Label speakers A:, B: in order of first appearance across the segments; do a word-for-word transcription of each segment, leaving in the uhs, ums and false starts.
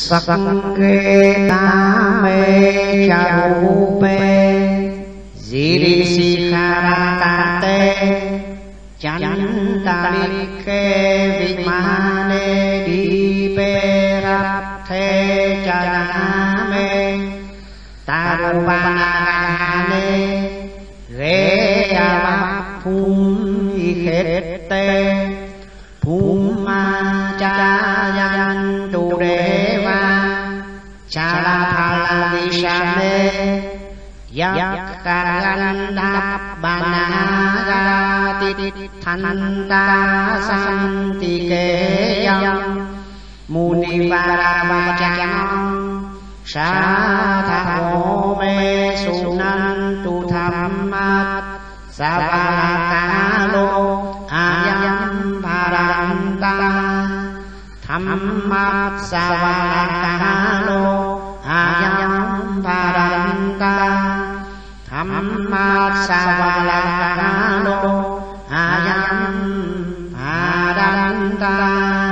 A: sắc ghê ta mê cha ru bê di đi si kha ra ta tê chắn ta li khê vi ma nê đi bê rap thê cha na mê ta ru ba na nê ghê ya ba phum y khết tê phum ma cha yan tu đề va cha la tha la vi sa mê yak ka gan đáp ba na ga ti thanh ta san ti kê yang mu ni va ra va cha sa tha ho mê su nan tu tham ma sa va ka lô a yam pa ram ta tham ma sa va ka lô a yam pa ram ta tham ma sa va ka lô a yam pa ram ta.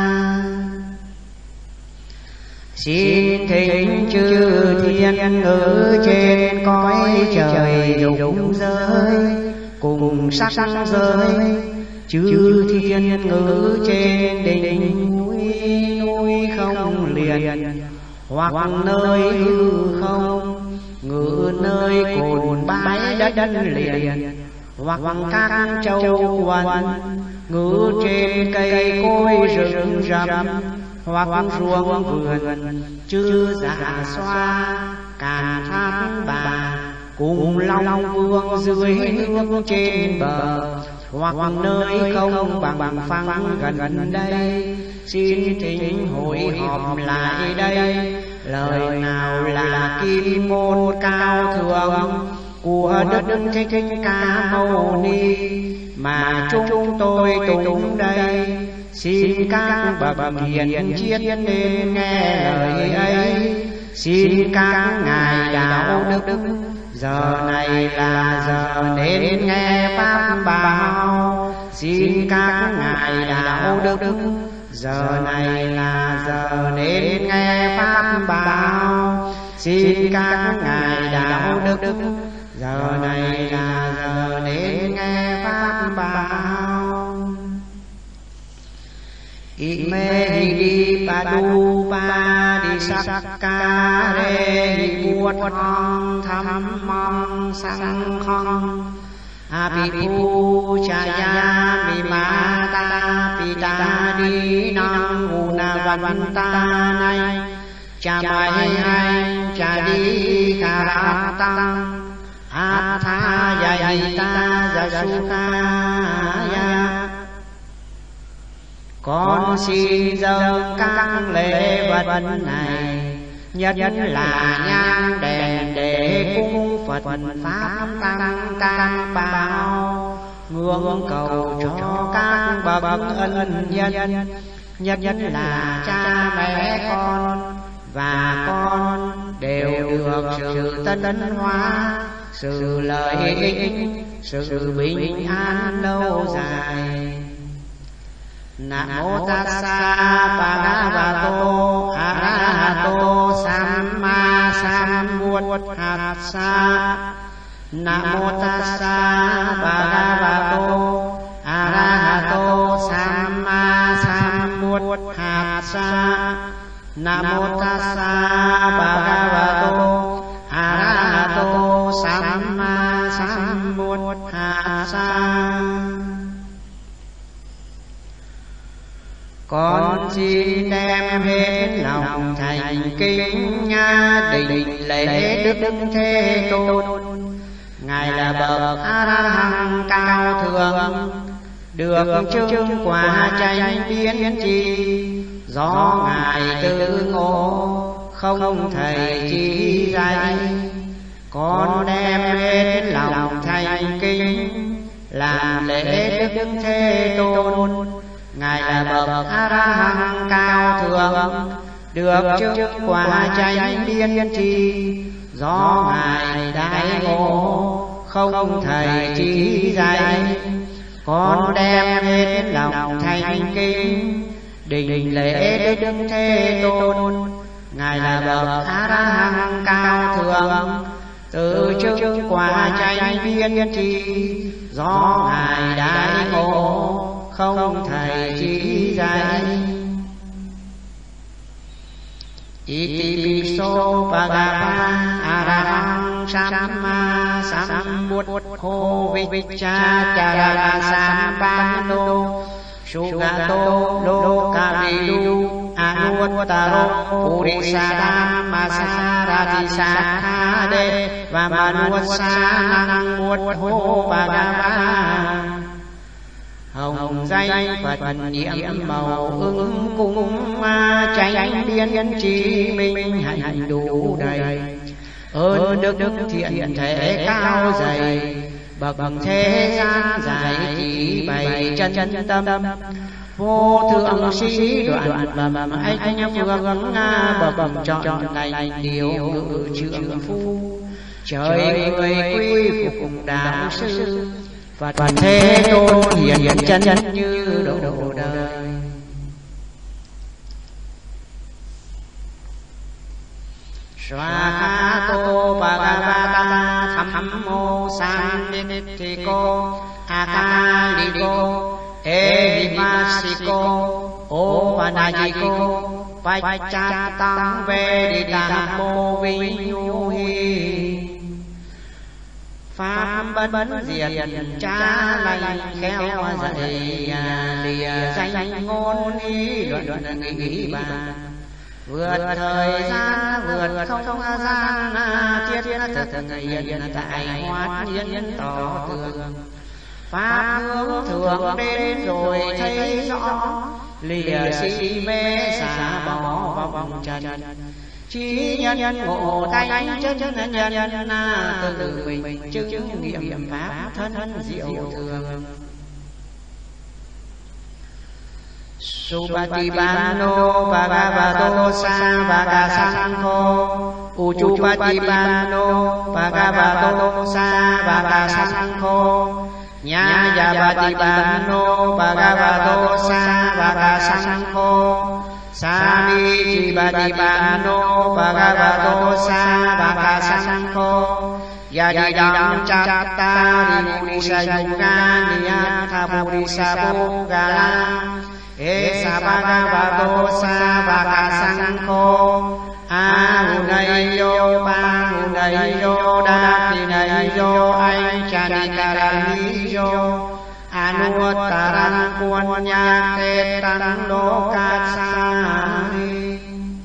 A: Xin thỉnh chư thiên ngự trên cõi trời rụng rơi cùng sắc giới, chư thiên ngự trên đỉnh núi núi không liền, hoặc nơi hư không ngự nơi cồn bãi đất đất liền, hoặc các châu quần ngự trên cây cối rừng rậm, hoặc ruộng vườn chư dạ xoa càn thác bà cùng long vương dưới nước trên bờ, hoặc nơi không bằng bằng phẳng gần đây. Xin thỉnh hội họp lại đây, lời nào là kim môn cao thượng của Đức Thích Ca Mâu Ni mà chúng tôi tụng đây. Xin các bậc hiền triết nên nghe lời ấy, xin các ngài đạo đức giờ này là giờ nên nghe pháp bảo. Xin các ngài đạo đức giờ này là giờ nên nghe pháp bảo. Xin các ngài đạo đức giờ này là giờ nên nghe pháp bảo. Ime di padu pa di sakka re di buat ong tham mong sang khong apipu chaya mi mata pita di nang una vanta nai cha mai hai cha di karatang atha yayita jasukaya. Con xin dâng các lễ vật này, nhất là nhang đèn để cung Phật pháp tăng cam bảo, ngưỡng cầu cho các bậc ân nhân, nhất là cha mẹ con và con đều được sự tân hóa, sự lợi ích, sự bình an lâu dài. Namo tassa bhagavato arahato samma sambuddhassa. Namo tassa bhagavato arahato samma sambuddhassa. Namo tassa bhagavato arahato samma sambuddhassa. Con xin đem hết lòng thành kính định lễ Đức Thế Tôn. Ngài là bậc A-la-hán cao thượng, được chứng quả chánh biến chi, do Ngài tự ngộ không thầy chỉ dạy. Con đem hết lòng thành kính làm lễ Đức Thế Tôn. Ngài là bậc A-la-hán cao thượng, được chứng quả chánh biến chi, do Ngài đại ngộ không thầy chỉ dạy. Con đem hết lòng thành kính định lễ Đức Thế Tôn, ngài là bậc a la hán cao thượng, từ trước quả chánh biên tri, do ngài đại ngộ không thầy chỉ dạy. Itipiso Bhagava Arahang Samma Sambuddho Vichacharana Sampano Sugato Lokavidu Anuttaro Purisadhamma Sarati Sakkade Vamanusanang Buddho Bhagava. Hồng danh Phật niệm màu ứng cung ma chánh biên trí minh hạnh đủ đầy. Ơn đức đức thiện thể cao dày, bậc thế gian giải chỉ bày chân chân tâm. Vô thượng sĩ đoạn bẩm anh phương bậc chọn lành điều ngự trượng phu. Trời người quy phục đạo sư, Phật Thế Tôn hiển chân chân như độ đời. Swahato Bhagavata Thammo Sannitthiko Akaliko Ehimasiko Opanajiko Pachachatang Veditamo Vinyuhi. Pháp bất diệt cha lành khéo dạy, lìa danh ngôn ý luận nghĩ bàn. Vượt thời gian vượt không gian, thiết thực hiện tại hoát nhiên tỏ tường. Pháp hướng thượng đến rồi thấy rõ, lìa si mê xả bỏ vòng trần. Chí nhân ngộ tánh chân chân nhân nhân, tự mình chứng nghiệm pháp thân diệu thường. Supatipano Bhagavato Savakasangho Uchupatipano Bhagavato Savakasangho Nyayapatipano Bhagavato Savakasangho Samijipatipano Bhagavato Savakasangho Yadidam Chattari Purisa Yugani Yatha Purisa Bhogala Esa Bhagavato Savakasangho Ahunayo Pahunayo Dakinayo Aichanikarayo Anuttaram Punyaketang Lokasani.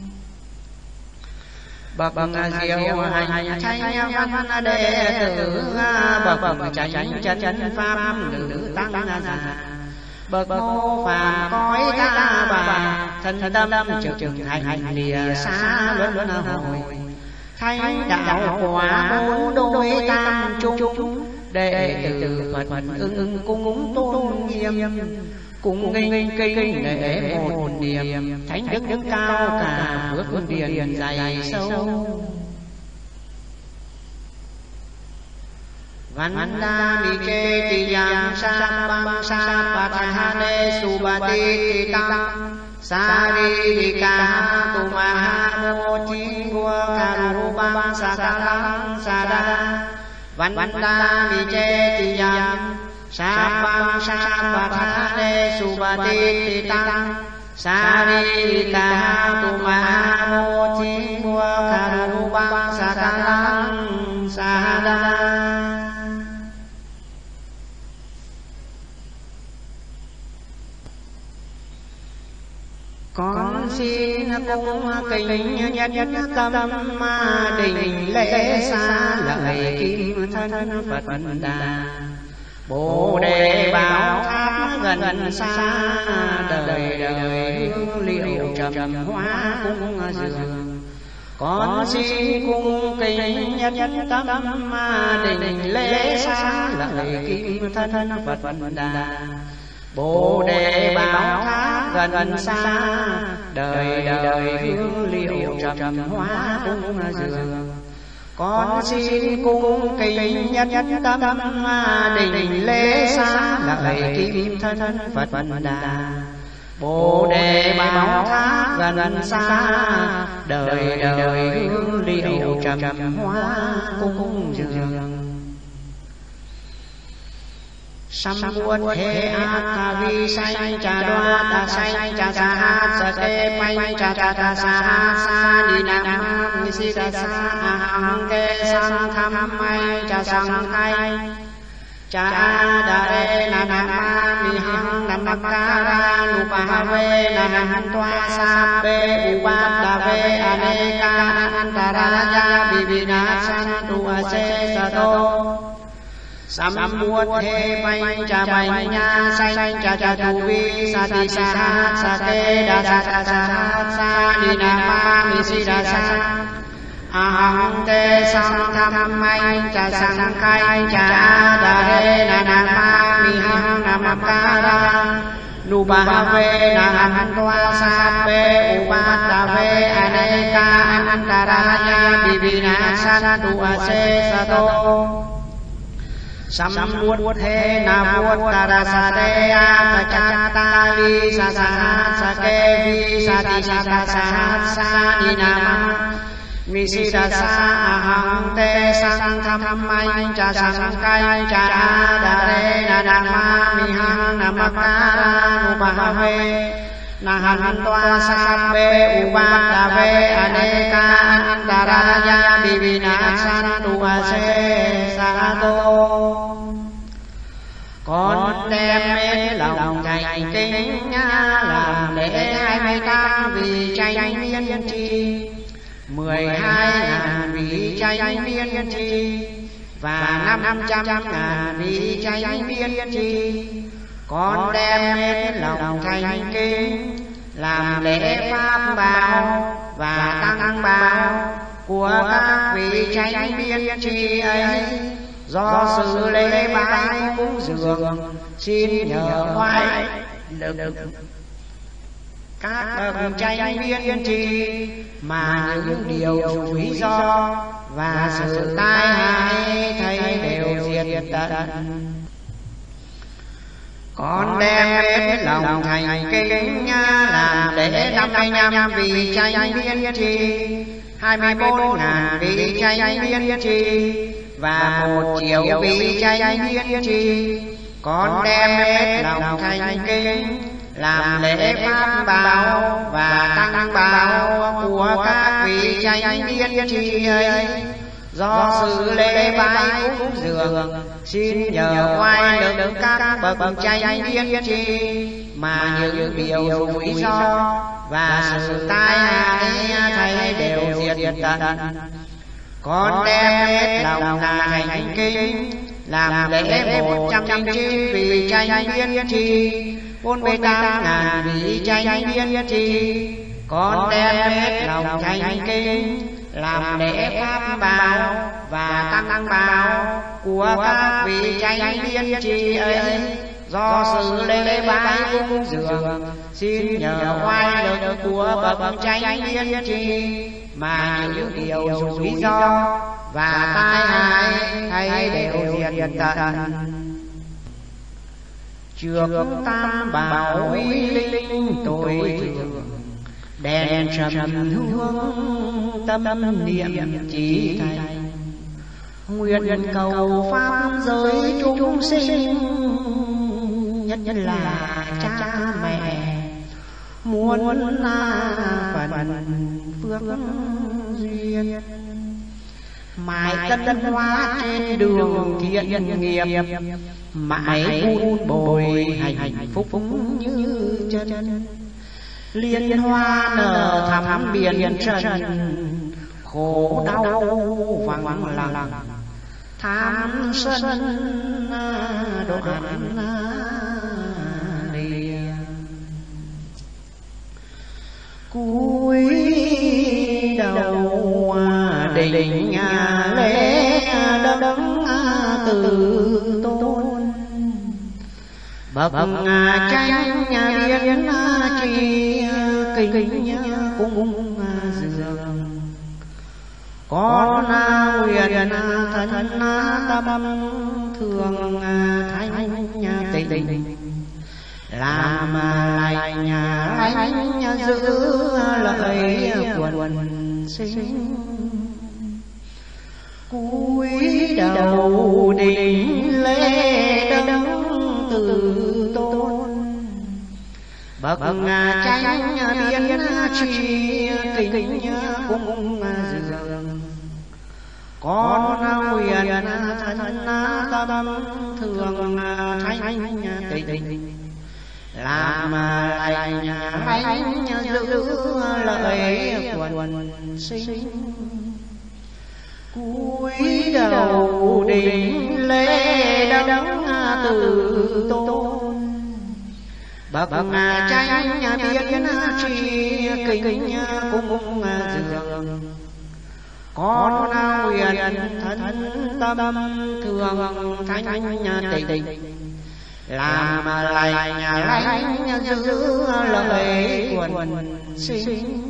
A: Bậc diệu hành chánh văn đệ tử, bậc chánh chân pháp nữ tăng già. Bậc mô phàm cõi ta bà, thân tâm trực trực hành lìa xa luân luân hồi. Thánh đạo quả bốn đôi tam trung, đệ tử Phật ưng ưng cung tôn nghiêm. Cùng nghênh kinh nể một niệm, thánh đức đức cao cả phước điền dày sâu. Vandamike tiyam sappam sappatthane subati tam saririka tumahamoti karubam sakalam sada. Vandamike tiyam sappam sappatthane subati tam saririka tumahamoti karubam sakalam sada. Con xin cung kính nhất nhất tâm đình lễ xa lợi kim thân Phật Đà. Bồ đề bảo tháp gần xa, đời đời hương liệu trầm hoa cung dường. Con xin cung kính nhất nhất tâm đình lễ xa lợi kim thân Phật Đà. Bồ đề bảo tháp gần xa, đời đời hương liệu trầm hoa cung dường. Con xin cung kính nhất nhất tâm đình lễ xa lợi kim thân Phật Đà. Bồ đề bảo tháp gần xa, đời đời hương liệu trầm hoa cung dường. Sam muôn thế ác vi sanh trà đoa ta sanh trà sa hát sa kê panh trà trà trà sa sa đi nam ni si đà sa hằng kê sang tham mai trà sang khai cha đà rê na na ma mi hằng nam ma ca ra nu pa ha ve na han toa sa pe u ba đà ve ane ca an ta ra ya bi bi na san tu a se sa to. Sam muôn thế bánh trà bánh nha xanh trà trà tu vi sa ti sa hát sa kê đà sa sa sa hát sa đi na ma mi si đà sa ahang te sang tham anh trà sang khai trà đà rê na na ma mi hang na ma ca ra nu ba ha ve na han toa sa pe u ba ta ve ane ca an ta ra ya bi bi na san tu a se sa to. Sam muôn thế na muôn ta ra sa de a cha ta vi sa sa ha sa ke vi sa ti sa ta sa ha sa ni na ma mi si đà sa ahang te sang tham anh cha sang kai cha đà re na na ma mi hang na ma ca ra nu pa ha ve na han toa sa pe u ba ta ve ane ca an ta ra ya bi bi na san tu a se sa to. Con đem hết lòng thành kính làm lễ hai mươi tám vì tranh miên chi, mười hai ngàn vì tranh miên chi, và năm trăm ngàn vì tranh miên chi. Con đem hết lòng thành kính làm lễ pháp bảo và tăng bảo của các vị tranh miên chi ấy. Do sự lễ bái cúng dường xin nhờ oai lực các bậc tranh miên chi mà những điều rủi ro và sự tai hại thấy đều diệt tận. Con đem hết lòng thành kính làm lễ năm mươi năm vì tranh miên chi, hai mươi bốn ngàn vì tranh miên chi, và một triệu vì tranh miên chi. Con đem hết lòng thành kính làm lễ pháp bảo và tăng bảo của các vị tranh miên chi ấy. Do sự lễ bái cúng dường xin nhờ oai lực các bậc tranh miên chi mà những điều rủi ro và sự tai hại thấy đều diệt tận. Con đem hết lòng thành kính làm lễ một trăm chín vì tranh miên chi, bốn mươi tám ngàn vì tranh miên chi. Con đem hết lòng thành kính làm lễ pháp bảo và tăng bảo của các vị tranh miên chi ấy. Do sự lễ bái cúng dường xin nhờ oai lực của bậc tranh miên chi mà những điều rủi ro và tai hại hay đều diệt tận. Trước tam bảo uy linh tối thượng, đèn trầm hương tâm niệm chỉ thành. Nguyện cầu pháp giới chúng sinh nhất là cha mẹ muốn phần phước duyên, mãi tân hóa trên đường thiện nghiệp, mãi vun bồi hạnh phúc như chân. Liên hoa nở thắm biển trần, khổ đau vắng lặng tham sân đoạn lìa. Cúi đầu đỉnh lễ đấng từ tôn, bậc tranh biến chi kính cung dường. Con nguyện thân tâm thường thanh tình, làm lành lánh giữ lợi quần sinh. Cúi đầu đỉnh lễ đấng từ tôn, bậc chánh biến tri kính cung dường. Con nguyện thân tâm thường thanh tịnh, làm lành lánh giữ lợi quần sinh. Cúi đầu đỉnh lễ đấng từ tôn, bậc chánh biến tri kính cung dường. Con nguyện thân tâm thường thanh tịnh, làm lành lánh giữ lợi quần sinh.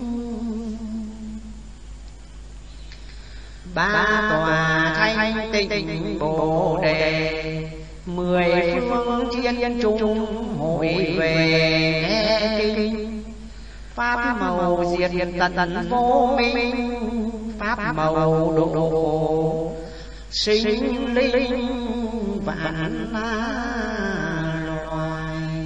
A: Ba tòa thanh tịnh bồ đề, mười phương thiên chúng hội về nghe kinh. Pháp màu diệt tận tận vô minh, pháp màu độ độ sinh linh vạn loài.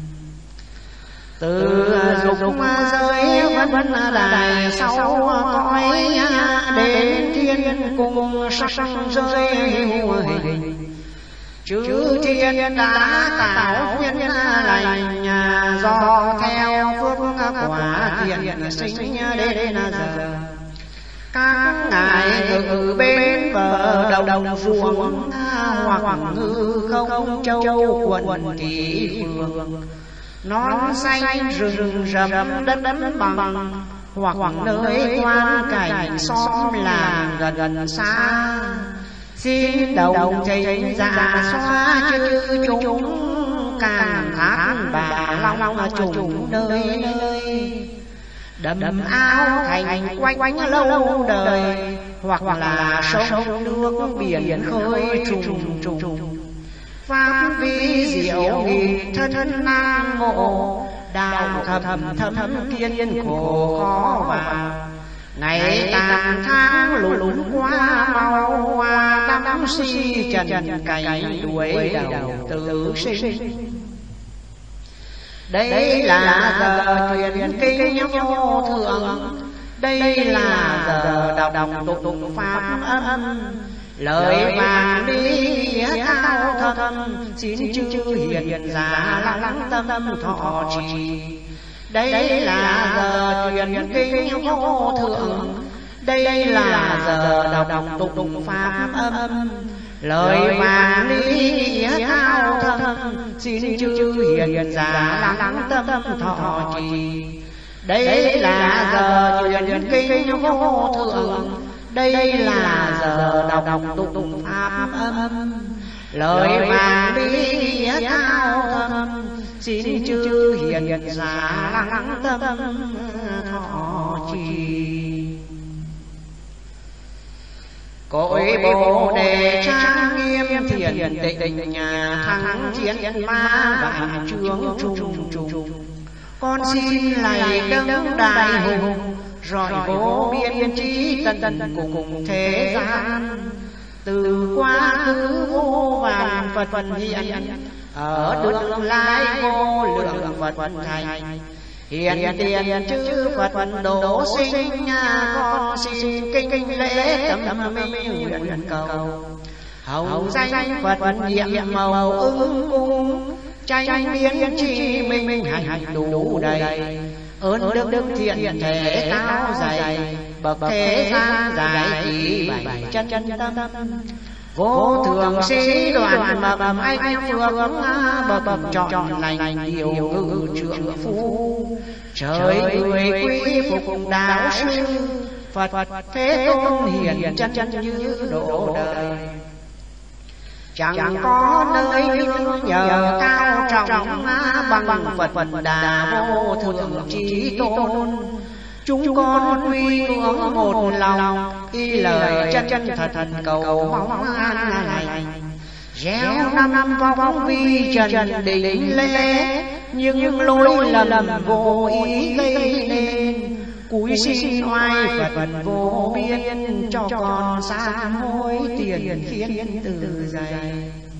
A: Từ dục giới vẫn lại sau cõi, đến thiên cung sắc giới hình. Chư thiên đã tạo nhân lành, do theo phước quả thiện sinh đến giờ. Các ngài ngự bên bờ đầu đồng ruộng, hoặc ngư không châu quận thị phường. Non xanh rừng rậm đất đất bằng, hoặc nơi quan cảnh xóm làng gần gần xa. Xin đồng thầy giả xóa chư chúng, càng thác bà long trùng nơi nơi. Đầm áo thành quanh quanh lâu đời, hoặc là sông nước biển khơi trùng trùng. Pháp vi diệu nghỉ thân nan ngộ, đạo thầm thầm thầm kiên khổ khó vào. Ngày tàn tháng lụt qua mau hoa, năm si trần cảnh đuổi đầu tự sinh. Đây là giờ truyền kinh vô thượng, đây là giờ đọc đọc tục pháp âm. Lời vàng đi thao thâm, xin chư hiền giả lắng tâm thọ trì. Đây là giờ truyền kinh vô thượng, đây là giờ đọc đọc tục pháp âm. Lời vàng đi thao thâm, xin chư hiền giả lắng tâm thọ trì. Đây là giờ truyền kinh vô thượng, đây là giờ đọc đọc tục pháp âm. Lời vàng đi thao thâm, xin chư hiền giả lắng tâm thọ trì. Cội bồ đề trang nghiêm thiền tịnh, nhà thắng chiến ma vạn trướng trùng trùng. Con xin lạy đấng đại hùng, rọi vô biên trí tận cùng thế gian. Từ quá khứ vô vàn Phật Phật hiện, ở tương lai vô lượng Phật Phật thành. Hiện tiền chư Phật Phật độ sinh, con xin kinh kinh lễ tâm minh nguyện cầu. Hồng danh Phật Phật nhiệm màu ứng cung, tranh biến chi minh minh hành đủ đầy. Ơn đức đức thiện thể cao dày, bậc thế gian giải trí bảy chân chân tâm. Vô thường sĩ đoàn mà bầm anh phượng, bậc bậc trọn lành điều ngự trượng phu. Trời người quý phục đạo sư, Phật thế tôn hiền chân chân như độ đời. Chẳng có nơi nương nhờ cao trọng, bằng Phật Phật Đà vô thượng trí tôn. Chúng con quy ngưỡng một lòng, y lời chân chân thật thật cầu mong an lành. Gieo năm năm vong vi trần đỉnh lễ, nhưng lỗi lầm vô ý gây nên, cúi xin oai Phật vô biên, cho con sám hối tiền khiến từ dày.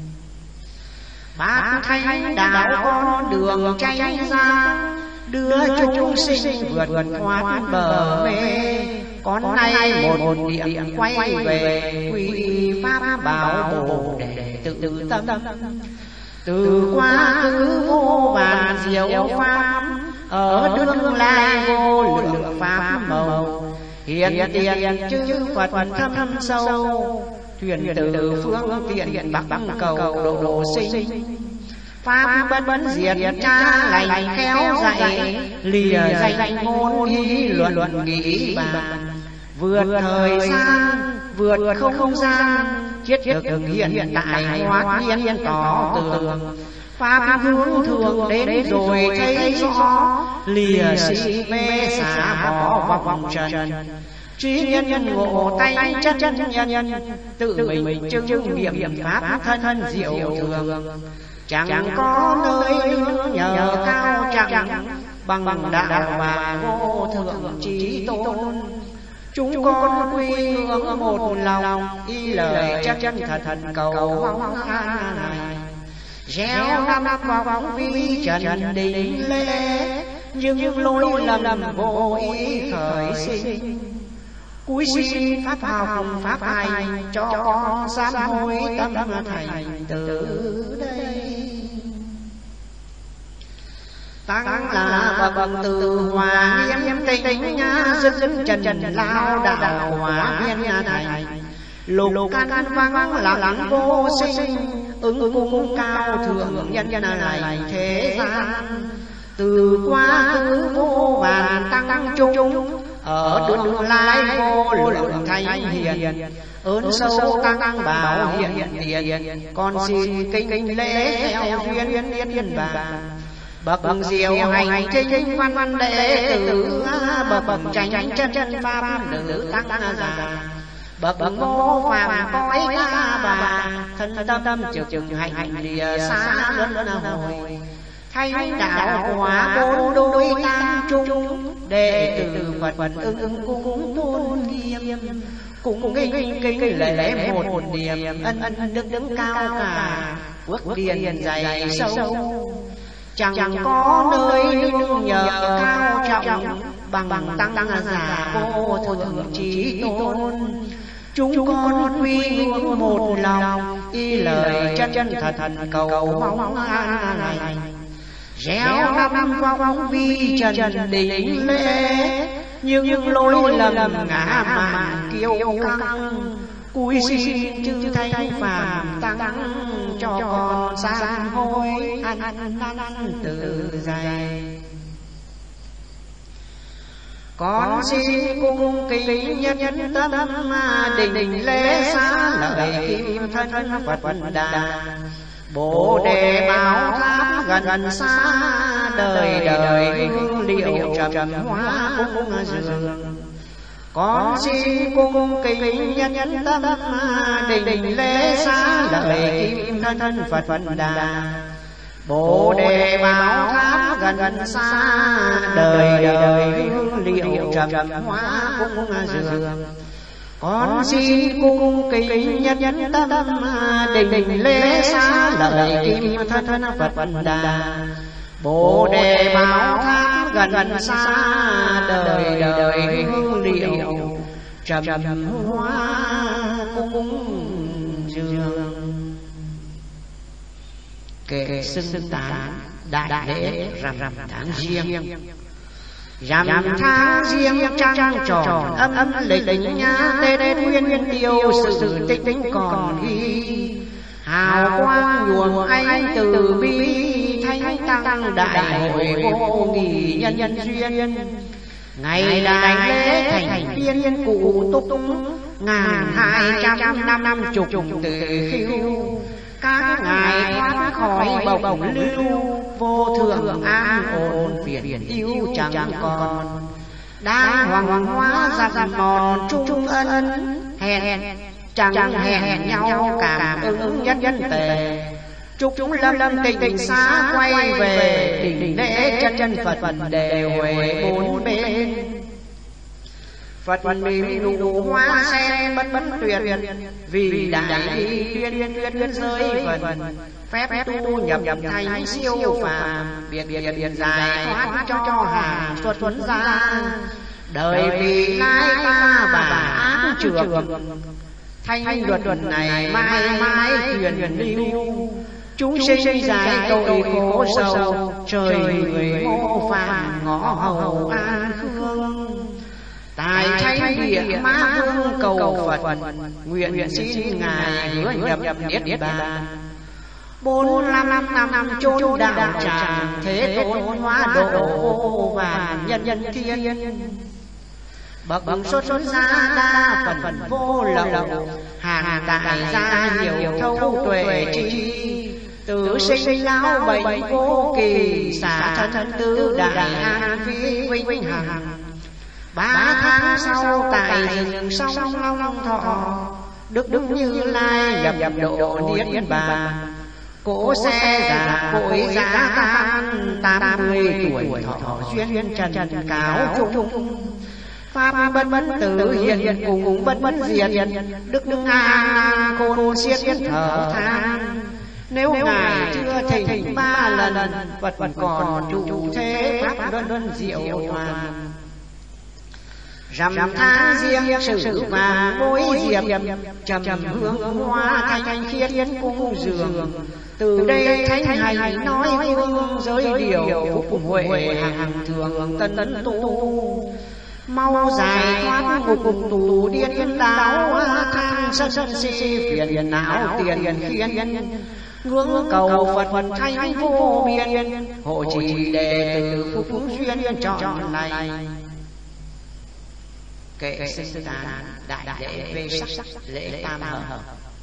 A: Bác thánh đạo con đường cháy ra, đưa chúng sinh vượt thoát bờ mê. Con nay một điểm quay về, quy pháp bảo bồ để tự tâm. Từ quá khứ vô vàn diệu pháp, ở đương lai vô lượng pháp màu. Hiện tiền chư Phật thâm sâu, thuyền từ phương tiện bắc cầu độ độ sinh. Pháp bất bất diệt cha lành khéo dạy, lìa danh ngôn ý luận luận nghĩ bàn. Vượt thời gian, vượt không gian, chiết thực hiện tại hóa nhiên tỏ tường. Pháp hướng thường đến rồi thấy rõ, lìa si mê xả bỏ vòng trần. Trí nhân nhân ngộ tay chân chân nhân, tự mình chứng nghiệm pháp thân diệu thường. Chẳng có nơi nhờ cao chẳng, bằng bằng đạo và vô thượng trí tôn. Chúng con quy hướng một lòng, y lời chắc chân thật thật cầu mong an này. Gieo năm vào bóng vi trần đình lễ, nhưng lỗi lầm vô ý khởi sinh. Cúi xin pháp học pháp hành, cho con sám hối tâm thành từ đây. Tăng là bậc từ hòa nghiêm tinh tinh nhã, dứt dứt trần trần lao đạo hóa viên thành. Lục căn vắng lặng vô sinh, ứng cung cao thượng nhân nhân lành thế gian. Từ quá khứ vô vàn tăng trung, ở đương lai vô lượng thánh hiền. Ơn sâu tăng bảo hiện tiền, con xin kính kính lễ theo duyên niết nhân bàn. Bậc diệu hành kinh văn văn đệ tử, bậc bậc tranh chân chân pháp nữ tăng già. Bậc mô phàm cõi ca bà, thân tâm tâm trực trực hành lìa xa luân luân hồi. Thánh đạo hóa bốn đôi tam trung, đệ tử Phật Phật ưng ưng cung tôn nghiêm. Cũng kinh kinh lễ một niệm, ân ân đức đứng cao cả, quốc điền dày sâu. Chẳng có nơi nương nhờ cao trọng, bằng bằng tăng giả vô thượng trí tôn. Chúng con quy hướng một lòng, y lời chân chân thật thật cầu mong an lành. Gieo năm vong vi trần đình lễ, nhưng lỗi lầm ngã mạn kiêu căng. Cúi xin chư thánh phàm tăng, cho con sám hối ăn ăn từ dày. Con xin cung kính nhân nhân tâm, đình đình lễ xá lợi kim thân Phật Đà. Bồ đề bảo tháp gần gần xa, đời đời hương liệu trầm trầm hoa cung dường. Con xin cung kính nhân nhân tâm, đình đình lễ xá lợi kim thân Phật Đà. Bồ đề bảo tháp gần gần xa, đời đời hương liệu trầm trầm hoa cung dường. Con xin cung kính nhân nhân tâm, đình đình lễ xá lợi kim thân thân Phật Đà. Bồ đề bảo tháp gần gần xa, đời đời hương liệu trầm trầm hoa cung dường. Kệ xưng tán đại lễ rằm rằm tháng riêng. Rằm tháng riêng trăng tròn âm âm lịch lịch nhã, tết nguyên nguyên tiêu sự tích tích còn ghi. Hào quang nhuộm anh từ bi, thánh tăng đại hội vô nghỉ nhân nhân duyên. Ngày đại lễ thành viên cụ túc, ngàn hai trăm năm năm chục từ khiêu. Các ngài thoát khỏi bồng lưu, vô thượng an ổn phiền yêu chẳng còn. Đang hoàng hóa dặn mòn trung ân, hẹn chẳng hẹn nhau cảm ứng nhân nhân tề. chúng lâm lâm tình xa quay về đỉnh lễ chân chân Phật Phật đề huệ bốn bên. Phật mỉm nụ hoa sen bất bất tuyệt, vì đại bi tuyên tuyên giới Phật, phép tu nhập nhập thành siêu phàm, biệt biệt biệt giải thoát cho hàng xuất tuấn ra. Đời vì lai ta bà ác trường, thanh luật luật này mãi mãi truyền lưu. Chúng sinh giải tội khổ sầu, trời người mô phàm ngõ hầu an khương. Tại thánh địa Ma Vương cầu Phật, nguyện xin ngài hứa nhập nhập niết bàn. Bốn năm năm năm năm chốn đạo tràng, thế tôn hóa độ vô vàn nhân nhân thiên. Bậc xuất xuất gia đa phần phần vô lậu, hàng đại gia nhiều thâu tuệ chi. Tử sinh lão bệnh vô kỳ, xả thân tứ đại an phi vinh hằng. Ba tháng sau tại rừng sông Long Thọ, Đức Đức Như Lai nhập nhập độ niết bàn. Cỗ xe già cội giá tan, tám mươi tuổi thọ duyên trần trần cáo chung. Pháp bất bất tử hiện hiện cùng bất bất diệt, Đức Đức an khôn xiết thở than. Nếu ngài chưa thỉnh ba lần, Phật Phật còn trụ thế pháp luân luân diệu toàn. Rằm tháng riêng sử vàng mối diệp, trầm hương hoa thanh khiết cung dường. Từ đây thánh hành nói hương, giới điều phúc huệ hàng thường tân tân tu. Mau giải thoát ngục tù điên đáo, than sân sân si phiền não tiền khiến. Ngưỡng cầu Phật Phật thanh vô biên, hộ trì đệ tử phúc phúc duyên trọn lành. Kệ sinh tán đại lễ về sắc lễ tam hợp.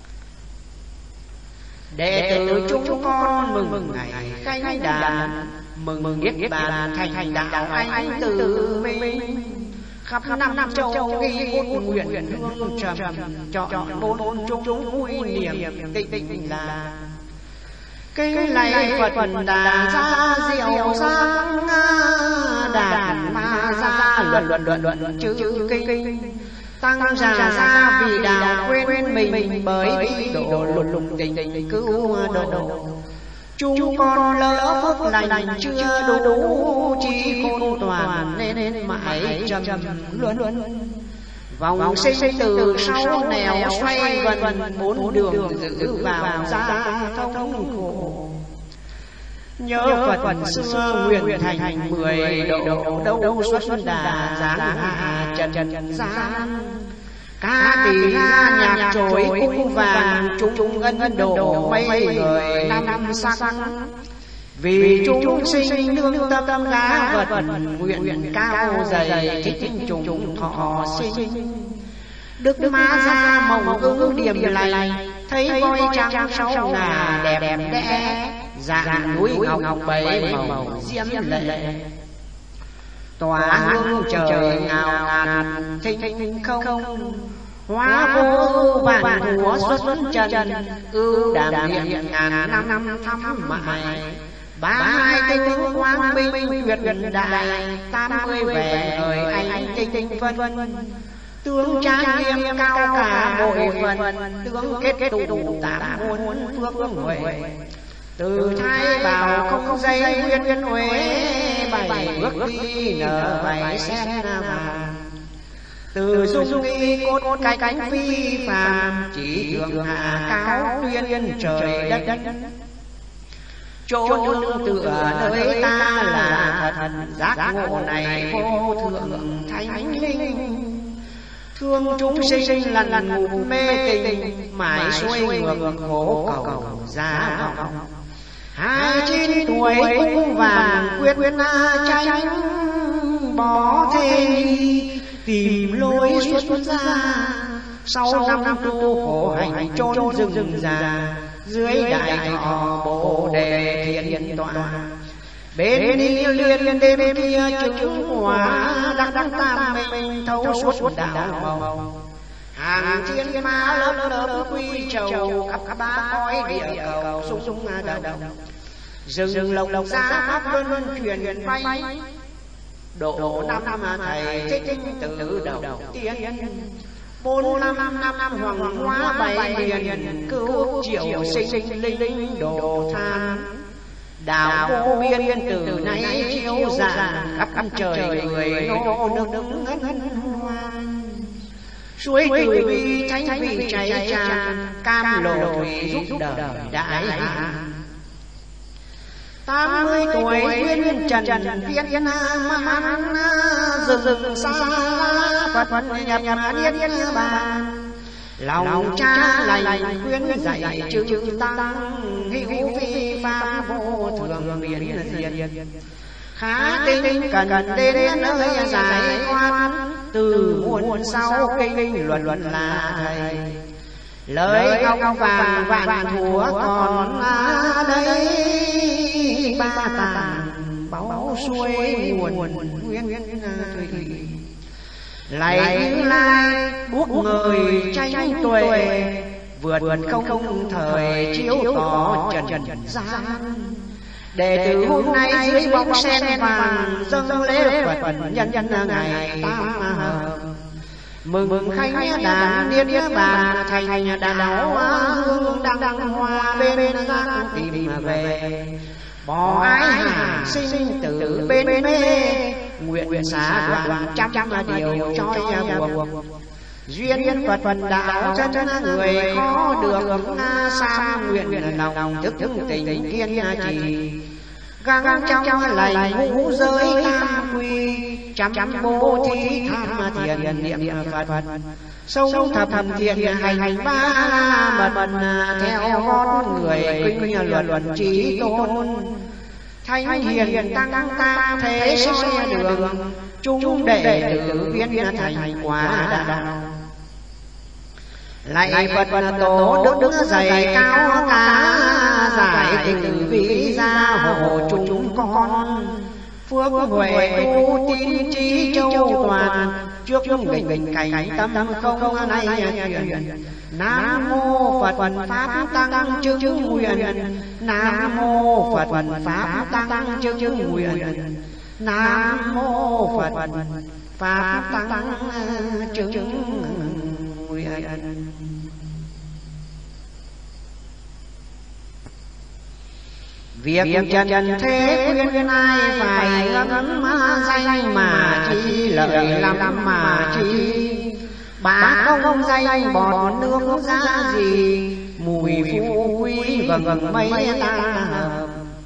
A: Đệ tử chúng con mừng mừng ngày khánh đàn, mừng mừng niết bàn thành thành đạo anh từ minh. Khắp năm năm châu ghi cốt nguyện hương trầm, chọn bốn chúng chúng vui niềm tịnh tịnh là. Kinh lạy Phật Phật đà ra diệu sáng, đàn ma ra luận luận luận luận chữ kinh. Tăng già ra vì đạo quên mình, bởi độ lục lục tình tình cứu độ. Chúng con lỡ phước lành chưa đủ, chỉ khôn toàn nên mãi trầm luân luân. Vòng sinh từ sau nẻo xoay vần, bốn đường giữ vào ra thông khổ. Nhớ Phật Phật xưa nguyện thành mười độ, đâu xuất đà giáng hạ trần trần gian. Ca tỳ la nhạc trối cung vàng, chúng ân độ mấy người năm sắc. Vì chúng sinh nương tâm tâm lá vật, nguyện cao dày thích chúng thọ sinh. Đức Ma Ra mộng ưng điểm lành, thấy voi trắng sáu ngà đẹp đẹp đẽ. Dạng núi ngọc ngọc bảy màu diễm lệ, tỏa hương trời ngào ngạt thinh không. Hóa vô vạn thúa xuất trần, ưu đàm điện ngàn năm năm thăm mãi. Ba hai tướng quang minh tuyệt đại, tám mươi vẻ người anh tinh tinh vân vân. Tướng trang nghiêm cao cả bội phần, tướng kết kết tụ tám muôn phước huệ. Từ thái bảo không dây nguyên nguyên huế, bảy bước đi nở bảy sen vàng. Từ dung nghi cốt cái cánh phi phàm, chỉ thượng hạ cao tuyên trời đất đất. Chỗ nương tựa nơi ta là thật, giác ngộ này vô thượng thánh linh. Thương chúng sinh lần lần ngủ mê tình, mãi xuôi ngược khổ cầu giá vọng. Hai chín tuổi cung vàng quyết quyết tranh, bỏ thế tìm lối xuất ra. Sau năm năm tu khổ hành chôn rừng rừng già, dưới đại thọ bồ đề thiền tọa. Bên đi liên đêm kia chứng quả, đắc đắc tam minh thấu suốt đạo màu. hàng thiên ma lớp lớp quy trầu khắp khắp ba cõi địa cầu sung sung đầu rừng lộc lộc ra pháp luân luân truyền bay độ năm năm thầy trích từ đầu tiên bốn năm năm năm năm hoàng hóa bảy miền cứu triệu sinh linh độ than đảo vô biên từ nay chiếu rạng khắp trời người nô nức hân hoan suối từ bi thánh vị cháy tràn cam lộ thủy giúp đời đại hạn tám mươi tuổi duyên trần viên man rừng rừng xa phật phật nhập nhập niết bàn lòng cha lành khuyên dạy chữ tăng hữu vi pháp vô thường biến diệt khá kinh cần đến nơi giải thoát từ muôn sau kinh luận luận là thầy lời ngọc vàng vạn thúa còn đây ba tàng báo suối nguồn nguyên thủy lạy Như Lai buốt người tranh tuệ vượt không không thời chiếu tỏ trần gian đệ tử hôm nay dưới bóng sen vàng dâng lễ Phật nhân nhân ngày tam hợp mừng mừng khánh đàn niết bàn thành đạo hương đăng đăng hoa bên giác tìm về bỏ ái hà sinh tử bên mê nguyện xả đoạn trăm trăm điều cho buộc duyên Phật Phật đạo chân người khó được xa nguyện lòng thức thức tình kiên trì gắng trong lành ngũ giới tam quy chăm chăm bố thí tham thiền niệm Phật sâu thập thầm thiền hành hành ba mật mật theo gót người kinh luận luận trí tôn thanh hiền tăng tam thế soi đường chúng đệ tử viên thành quả đạo lạy Phật tổ đức dày cao cả giải từ bi gia hộ chúng con phước huệ tu tín trí châu toàn trước bình bình cảnh tâm không nay truyền nam mô Phật Phật pháp tăng chứng nguyện nam mô Phật Phật pháp tăng chứng nguyện nam mô Phật Phật pháp tăng chứng nguyện. Việc trần thế khuyên ai phải ngẫm danh mà chi lợi lắm mà chi bá không danh bọt nước ra gì mùi phú quý vầng vầng mây ta hợp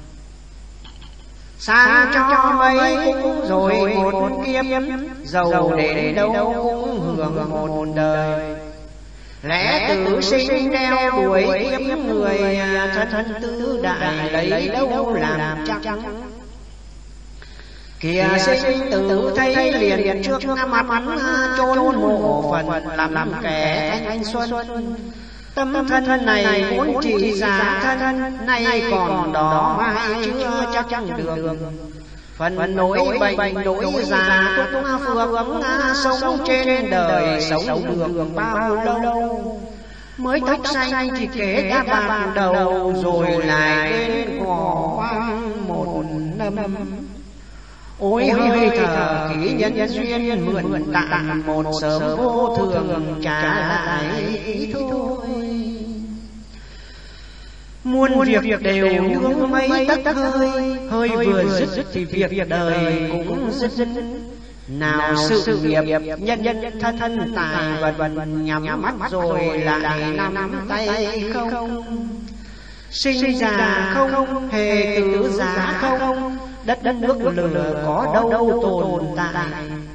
A: xa cho mấy cũng rồi một kiếp giàu đến đâu cũng hưởng một đời lẽ tử sinh đeo đuổi kiếp người thân thân tứ đại lấy đâu làm chắc kìa sinh tử thấy liền trước mặt chốn mộ phần làm làm kẻ thanh xuân tâm thân này muốn chỉ giả thân nay còn đó mai chưa chắc chẳng được phần nỗi bệnh nỗi già túc phượng sống trên đời sống được bao lâu mới tóc xanh thì kể đã bạc đầu rồi lại đến cỏ hoang một năm ôi hơi thở ký nhân duyên mượn tặng một sớm vô thường trả lại thôi muôn việc đều nương mấy tắc hơi hơi vừa dứt thì việc đời cũng dứt dứt nào sự nghiệp nhân nhân thân thân tài vật vật nhắm mắt rồi lại nắm tay không sinh già không hề tử già không đất đất nước lửa có đâu tồn tại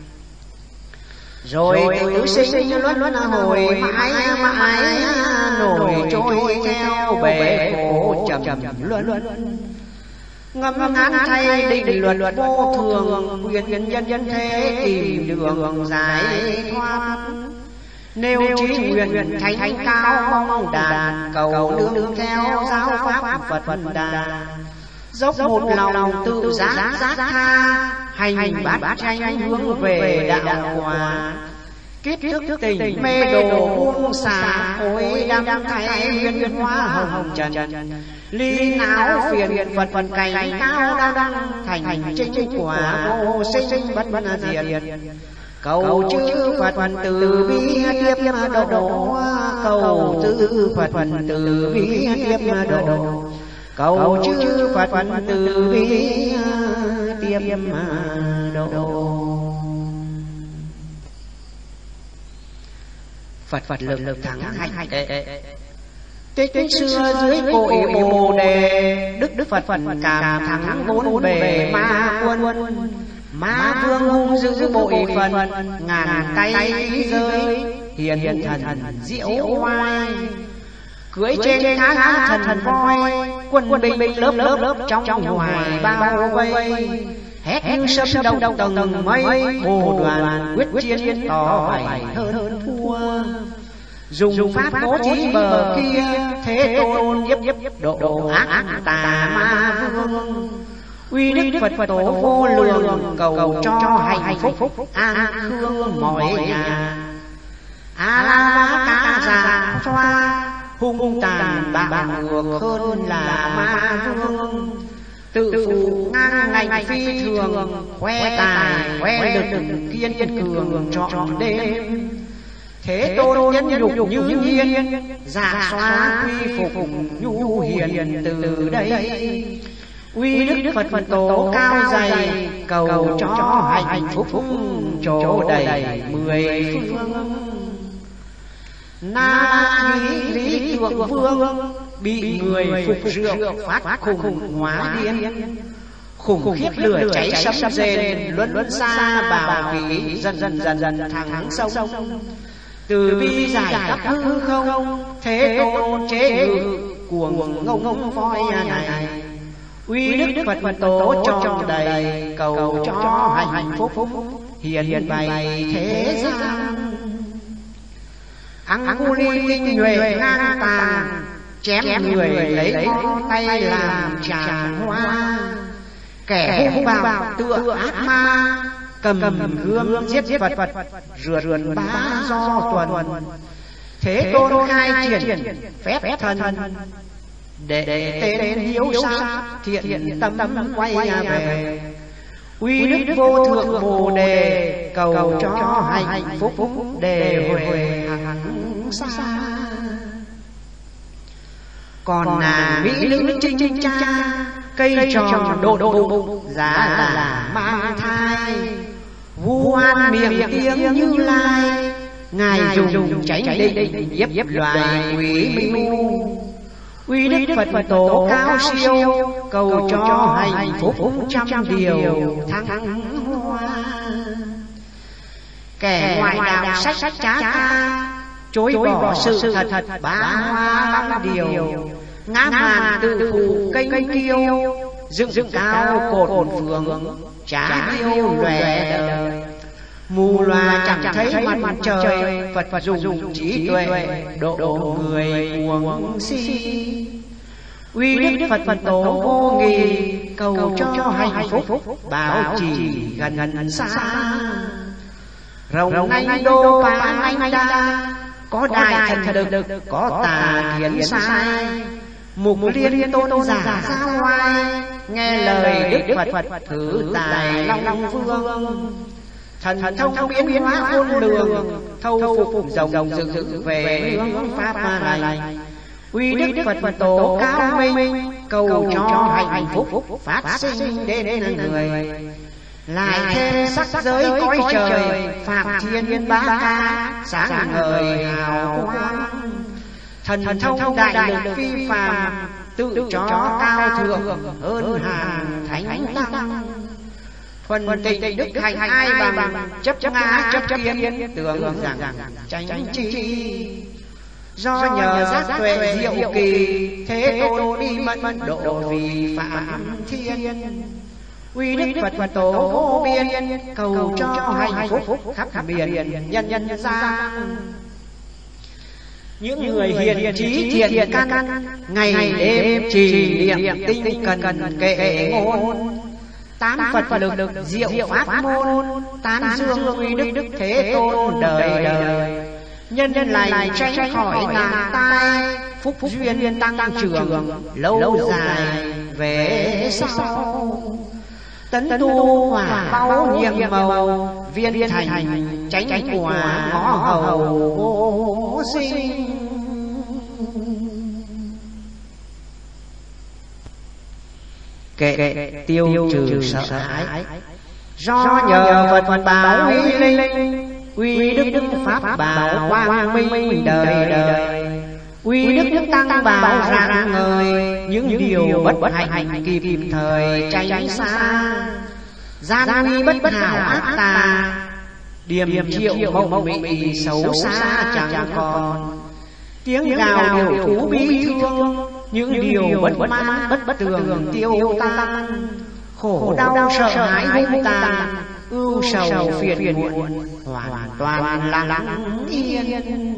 A: rồi tử sinh luân luân hồi mãi mãi nổi trôi theo bể khổ trầm trầm luân luân ngâm ngán thay định luật luật vô thường quyền nhân nhân nhân thế tìm đường giải thoát nếu trí nguyện thánh thánh cao mong đàn cầu nương theo giáo pháp Phật Phật đà dốc một lòng tự giác giác tha hành bát tranh hướng về đạo quả Kiếp thức tình mê đồ buông xả khối đam thay nguyên hóa hồng trần. Ly não phiền Phật Phật cảnh cao đăng thành chính quả vô sinh bất diệt. Cầu chư Phật từ bi tiếp độ, cầu chư Phật từ bi tiếp độ, cầu chư Phật từ bi tiếp độ. Phật Phật lực lực thắng hành đệ. Tích tích xưa dưới cội Bồ Đề, Đức Đức Phật Phật cảm thắng bốn bề ma quân. Ma vương hung dữ bội phần, ngàn tay rơi hiền hiền thần diệu oai. Cưỡi trên cá thần voi, quân binh binh lớp lớp lớp trong ngoài bao vây. Hét như sấm đông đông tầng mây, bồ đoàn quyết chiến tỏ bày hơn thua. Dùng pháp bố trí bờ kia, thế tôn nhiếp nhiếp độ ác tà ma vương. Uy đức Phật Phật tổ vô lượng, cầu cho hạnh phúc an khương mọi nhà. A la ca già xoa, hung tàn bạo ngược hơn là ma vương. Tự phụ ngang ngạnh phi thường, khoe tài khoe lực kiên cường trọn đêm. Thế tôn nhân nhục như nhiên, dạ xóa quy phục nhu hiền từ đây. Uy đức Phật Phật tổ cao dày, cầu cho hạnh phúc chỗ đầy mười phương. Na lý lý thượng vương, bị người phục rượu phát khủng hóa điên. Khủng khiếp lửa cháy sấm rền, luân luân xa bảo khí dần dần dần dần thẳng sông. Từ bi giải khắp hư không, thế tôn chế ngự cuồng ngông ngông voi này. Uy đức Phật Phật tổ tròn đầy, cầu cho hạnh phúc hiền bày thế gian. Anguli tinh nhuệ ngang tàn, chém người lấy ngón tay làm tràng hoa. Kẻ hung bạo tựa ác ma, cầm gươm giết Phật Phật rượt bá do tuần. Thế tôn khai triển phép thần, để tên hiếu sát thiện tâm quay về. Uy đức vô thượng Bồ Đề, cầu cho hạnh phúc đề huệ hằng xa. Còn là mỹ nữ trinh trinh cha, cây tròn độ độ bụng giá là mang thai. Vu oan miệng tiếng Như Lai, ngài dùng tránh định nhiếp nhiếp loài quỷ mưu. Uy đức Phật Phật tổ cao siêu, cầu cho hạnh phúc trăm điều thăng hoa. Kẻ ngoại đạo sách sách trá ca, chối bỏ sự thật thật bá hoa lắm điều. Ngã màn tự phụ kênh kiêu, dựng dựng cao cột phường trá điêu lòe đời. Mù loà chẳng thấy mặt trời, Phật Phật dùng trí tuệ độ người cuồng si. Uy đức Phật Phật tổ vô nghi, cầu cho hạnh phúc bảo trì gần gần xa. Rồng anh đô pa anh đa, có đại thần lực có tà thiến sai. Mục liên tôn giả giao oai, nghe lời đức Phật Phật thử tài long vương. Thần thông biến hóa khôn lường, thâu phục rồng rừng rực về hướng pháp lành. Uy đức Phật Phật tổ cao minh, cầu cho hạnh phúc phát sinh đến người. Lại thêm sắc giới cõi trời, phạm thiên ba ca sáng ngời hào quang. Thần thông đại lực phi phàm, tự cho cao thượng hơn hàng thánh tăng. Phần tịnh đức hạnh ai bằng, chấp ngã chấp kiến tưởng rằng tránh chi. Do nhờ giác tuệ diệu kỳ, thế tôn đi mẫn độ vì phạm thiên. Uy đức Phật Phật tổ vô biên, cầu cho hạnh phúc khắp miền nhân nhân gian. Những người hiền trí thiện căn, ngày đêm trì niệm tinh cần kệ ngôn. tán Phật lực diệu pháp môn, tán dương uy đức đức Thế Tôn đời đời. Nhân lành tránh khỏi nạn tai, phúc duyên tăng trưởng lâu dài về sau. Tấn tu hỏa bao nhiệm màu, viên thành tránh quả ngõ hầu vô sinh. Kệ tiêu trừ sợ hãi, do nhờ Phật bảo uy linh, uy đức đức pháp bảo quang minh đời đời. Uy đức đức tăng bảo rạng ngời, những điều bất hạnh kịp thời tránh xa. Gian nguy bất hảo ác tà, điềm triệu mộng mị xấu xa chẳng còn. Tiếng gào điều thú bi thương, những điều bất mãn bất bất tường tiêu tan. Khổ đau sợ hãi hung tàn, ưu sầu phiền muộn hoàn toàn lặng yên.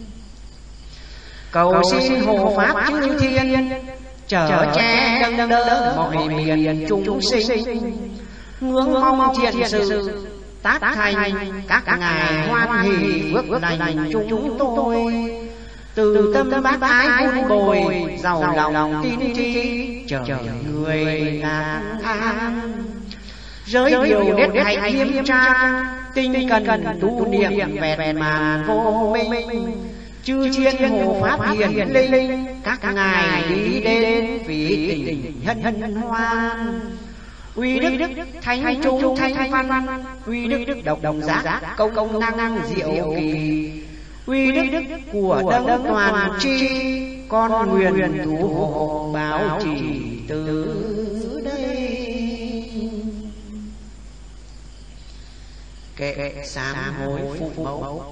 A: Cầu xin hộ pháp chư thiên, chở che nâng đỡ mọi miền chúng sinh. Ngưỡng mong thiện sự tác thành, các ngài hoan hỷ phước lành chúng tôi. Từ tâm bác ái vun bồi, giàu lòng tin trí, chờ người ngàn an. Giới điều nết hạnh nghiêm trang, tinh cần tu niệm vẹn màn vô minh. Chư thiên hộ pháp hiền linh, các ngài đi đến vì tình hân hân hoan. Uy đức đức thánh trung thanh văn, uy đức đức độc độc giác công công năng diệu kỳ. Uy đức đức của đấng toàn tri, con nguyện thủ hộ bảo trì từ đây. Kệ sám hối phụ mẫu,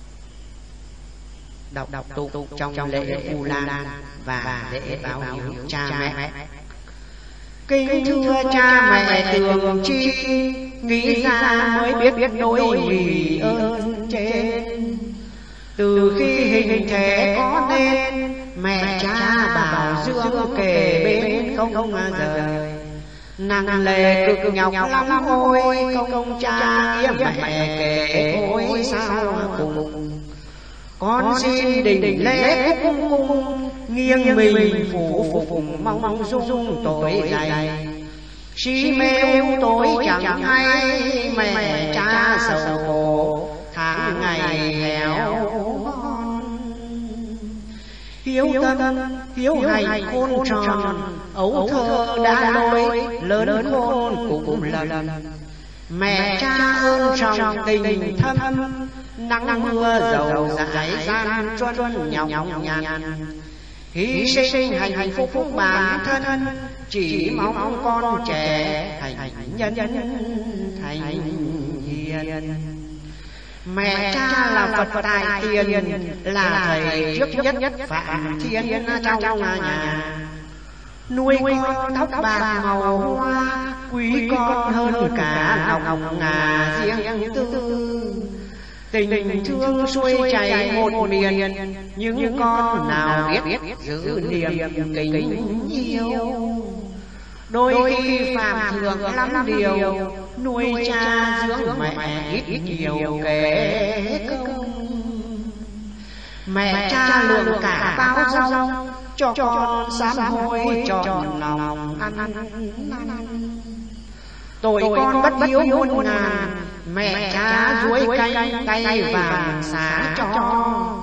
A: đọc đọc tụng trong lễ Vu Lan và lễ báo hiếu cha mẹ. Kính thưa cha mẹ tường chi, nghĩ ra mới biết biết nỗi vì ơn trên. Từ khi hình thể có nên, mẹ cha bảo dưỡng kề bên không không rời. Nặng lề cực nhọc lắm ôi, công cha nghĩa mẹ kể ôi sao cùng. Con xin đình lễ cung cung, nghiêng mình phủ phục mong mong dung tội dày. Si mê u tối chẳng hay, mẹ cha sầu khổ tháng ngày nghèo. Hiếu tâm hiếu hành khôn tròn, ấu thơ đã lối lớn khôn cũng lần. Mẹ cha ơn trọng tình thâm, nắng mưa dầu dãi gian truân nhọc nhằn. Hy sinh hành hạnh phúc phúc bản thân, chỉ mong con trẻ thành nhân thành hiền. Mẹ cha là Phật tại tiền, là thầy trước nhất nhất phạm thiên trong nhà. Nuôi con tóc bạc màu hoa, quý con hơn cả lòng ngà riêng tư. Tình thương xuôi chảy một miền, những con nào biết giữ niềm tình yêu. Đôi khi phạm thường lắm điều, nuôi cha dưỡng mẹ ít nhiều kể công. Mẹ cha lượng cả bao rong, cho con sám hối trọn lòng ăn. Tội con bất hiếu muôn ngàn, mẹ cha duỗi canh tay vàng xá cho.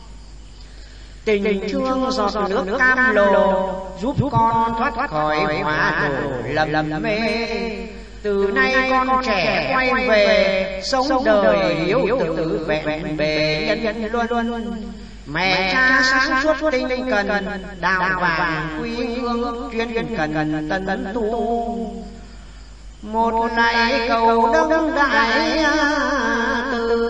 A: Tình thương giọt nước cam lồ, giúp con thoát khỏi hóa đổ lầm lầm mê. Từ nay con trẻ quay về, sống đời hiếu tử vẹn bề nhân nhân luân. Mẹ cha sáng suốt tinh cần, đạo vàng quy hương chuyên cần tân tu. Một này cầu đông đại từ,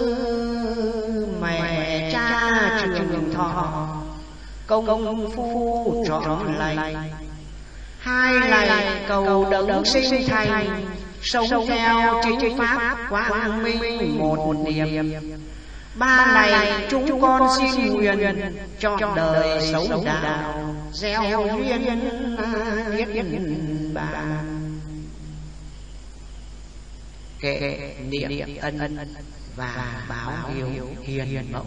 A: mẹ cha trường thọ công phu trọn lành. Hai này cầu đấng sinh thành, sống theo chính pháp quang minh một niệm. Ba này chúng con xin nguyện, trọn đời sống đạo gieo duyên biết bà. kệ niệm ân và báo hiếu hiền mẫu.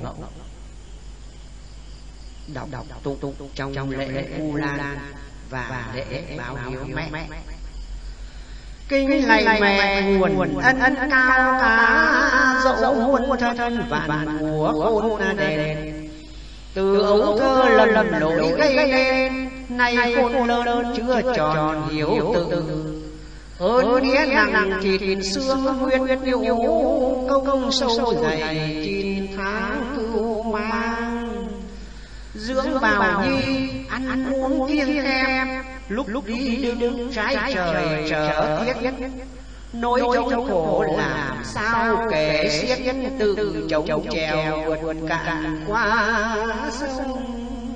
A: Đọc đọc tụng tụng trong lễ U Lan và lễ báo hiếu mẹ. Kinh lạy mẹ nguồn ân ân cao cả, dẫu muôn thân vạn mùa khôn đèn. Từ ấu thơ lầm lầm lỗi gây nên, nay khôn lớn chưa tròn hiếu tự. Ơn nghĩa nặng thịt xương nguyên yêu công công sâu dày chín tháng cưu mang. Dưỡng bào nhi ăn uống kiêng khem, lúc lúc đi đứng đứng trái trời trở tiết. Nỗi trong khổ làm sao kể xiết, tự chống trèo vượt cạn qua sông.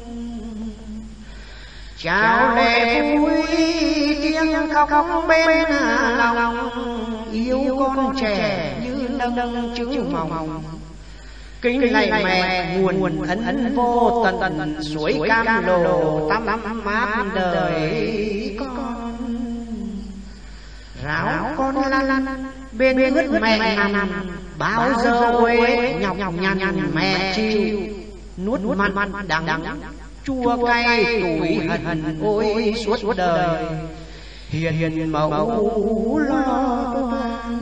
A: Chào lệ vui tiếng khóc khóc bên lòng, yêu con trẻ như nâng nâng trứng mỏng. Kính lạy mẹ nguồn ân ân vô tận tận, suối cam lồ tắm tắm mát đời con. Ráo con lăn lăn bên ướt mẹ nằm, bao giờ quê nhọc nhằn nhằn mẹ chịu. Nuốt mặn mặn đắng đắng chua cay tủi hận ôi suốt đời. Hiền hiền mẫu lo toan,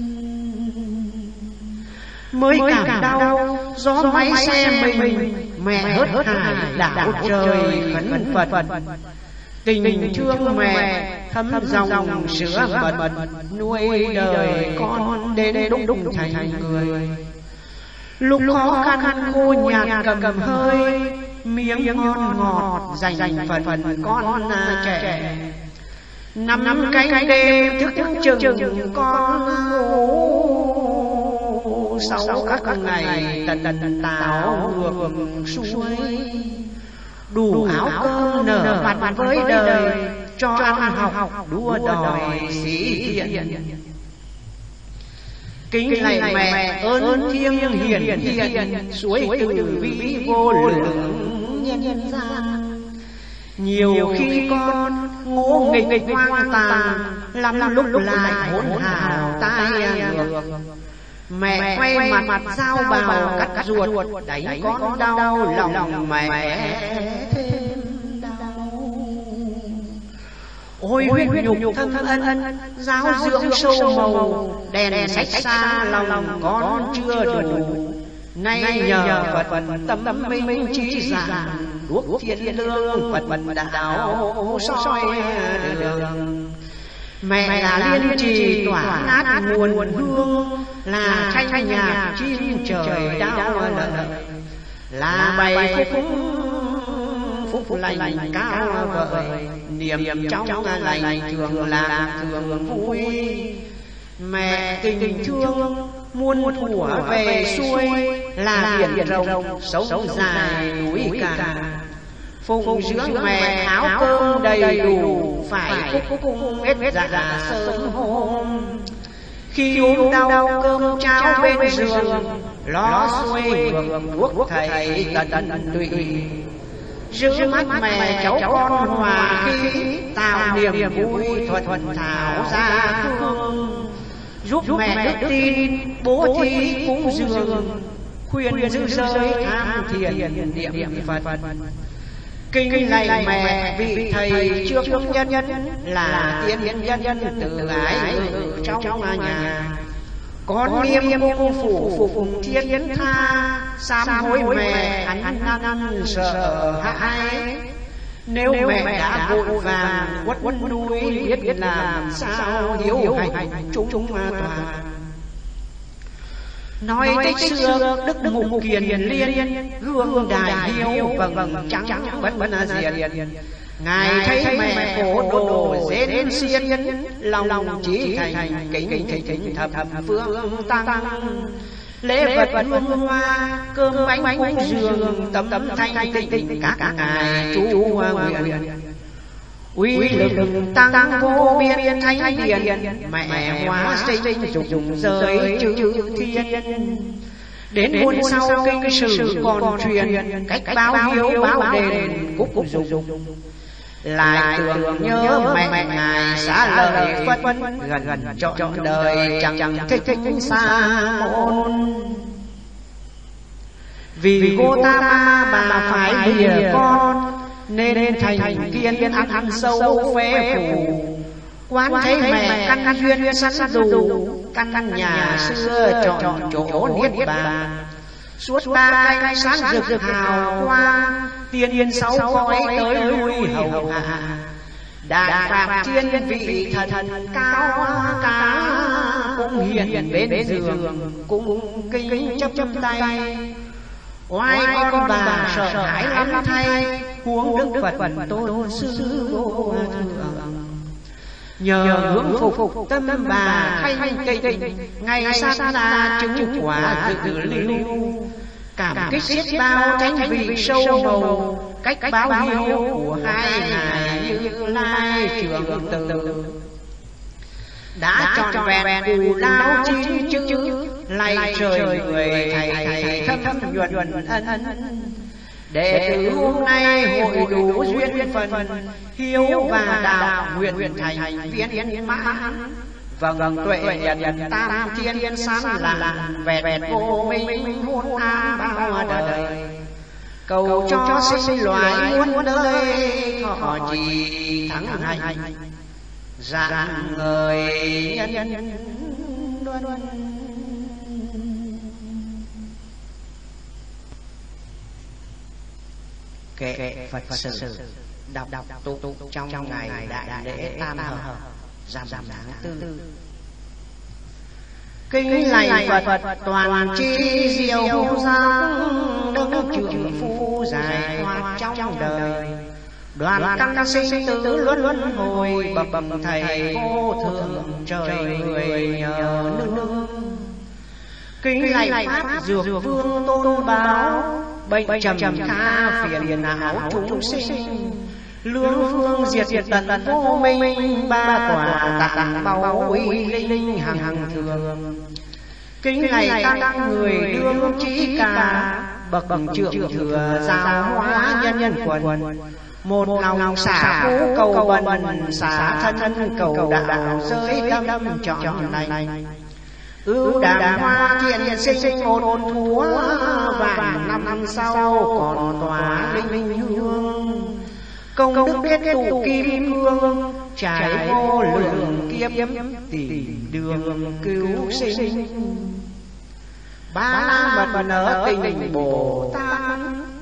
A: mới cảm đau gió máy xe mình. Mẹ hớt hải đảo trời khấn Phật, tình thương mẹ thấm dòng sữa mật. Nuôi đời con đến đúc đúc thành người. Lúc khó khăn khô nhạt cầm hơi, miếng ngon ngọt dành dành phần phần con trẻ. Năm năm canh đêm thức chừng chừng con ngủ, sau các ngày tần tần táo ngược suối. Đủ áo cơm nở mặt với đời, cho ăn học đua đòi sĩ thiện. Kính lạy mẹ ơn thiêng hiền hiền, suối từ vĩ vô lượng nhân gian. Nhiều khi con ngô nghịch nghịch hoang tàn, lắm lúc lại hỗn hào tai ngược. Mẹ quay mặt mặt dao bào cắt ruột, đánh con đau lòng mẹ thêm đau. Ôi huyết nhục thân ân, giáo dưỡng sâu màu, đèn sách xa lòng con chưa đủ. Nay nhờ Phật tâm minh trí giảng, đuốc thiên lương Phật đạo soi đường. Mẹ là liên trì tỏa ngát nguồn hương, là thanh nhạc chim trời đau lợi, là bày phúc phúc lành cao vời. Niềm trong lành thường lạc thường vui. Mẹ tình thương muôn thuở về xuôi, là biển rộng sông dài núi cả. Phụng dưỡng mẹ áo cơm đầy đủ, phải phúc cung hết dạ sớm hôm. Khi ốm đau cơm cháo bên giường, lo xuôi ngược thuốc thầy tận tụy. Giữ mắt mẹ cháu con hòa khí, tạo niềm vui thuận thuận thảo gia thương. Giúp mẹ đức tin bố thí cúng dường, khuyên giữ giới tham thiền niệm Phật. Kinh lạy mẹ vị thầy trước nhân nhân, là tiên nhân nhân từ ái ngự trong nhà. Con nghiêm cung phủ phục thiên nhân tha, sám hối mẹ ăn ăn ăn sợ hãi. Nếu mẹ đã vội vàng quất quất nuôi, biết làm sao hiếu hành chúng chúng toàn. Nói cách xưa đức mục kiền liên, gương đại hiếu vầng vầng trắng trắng bất bất diệt. Ngài thấy mẹ khổ đồ dễ xiên, lòng lòng chí thành kính kính kính thập thập phương tăng. Lễ vật hương hoa cơm bánh cúng dường, tấm tấm thanh tịnh tịnh các ngài chú nguyện. Uy lực tăng vô biên thánh điển, mẹ hóa sinh trùng trùng giới chữ thiên. Đến muôn sau kinh sử còn truyền, cách báo hiếu báo đền cúc cúc dục. lại tưởng nhớ mẹ ngài xá lời phân gần gần trọn đời chẳng chẳng thích thích xa môn. Vì cô ta bà phải lìa con nên thành kiên ăn sâu phế phủ. Quán thấy mẹ căn duyên sẵn đủ, căn nhà xưa chọn chỗ niết bàn. Suốt ba canh sáng rực hào quang, tiên yên sáu cõi tới lui hầu hạ. Đại phạm thiên vị thần cao cả, cũng hiện bên giường cũng kính chấp chấp tay. Oai con bà sợ hãi lắm thay, huống đức Phật tôn sư vô thượng. Nhờ hướng phục phục tâm bà thanh tịnh, ngày sát ra chứng quả tự lưu. Cảm kích xiết bao thánh vị sâu màu, cách báo hiếu của hai ngài Như Lai Trưởng Từ. Đã trọn vẹn cù lao chín chữ, lạy trời người thầy thầy thâm thâm nhuần nhuần ân. Đệ tử hôm nay hội đủ duyên phần, hiếu và đạo nguyện thành viên mãn. Vâng tuệ nhận tam thiên sáng lạng, vẹn vô minh hôn an bao đời. Cầu cho sinh loài muôn đời, thọ trì thắng hạnh, dạng người nhân nhân luân luân. Kệ Phật sự đọc đọc tu tu trong trong ngày đại lễ tam hợp rằm tháng tư. Kính lạy Phật toàn chi diệu giang, đức trưởng phu giải thoát trong đời. Đoàn căn sinh tử luân luân hồi, bậc bậc thầy vô thượng trời người nhờ nương. Kính lạy Pháp Dược Vương tôn báo, bệnh trầm kha phiền não chúng sinh. Lương phương diệt diệt tận vô minh, ba quả tạng bao uy linh hằng hằng thường. Kính lạy các người đương trí cả, bậc bậc trưởng thừa giáo hóa nhân nhân quần. Một lòng xả phú cầu bần, xả thân thân cầu đạo giới tâm tâm trọn lành. Ưu đàm hoa thiện sinh một thúa, vạn năm năm sau còn tỏa linh hương. Công đức kết tụ kim cương, trải vô lượng kiếp tìm đường cứu sinh. Ba la mật nở tình Bồ Tát,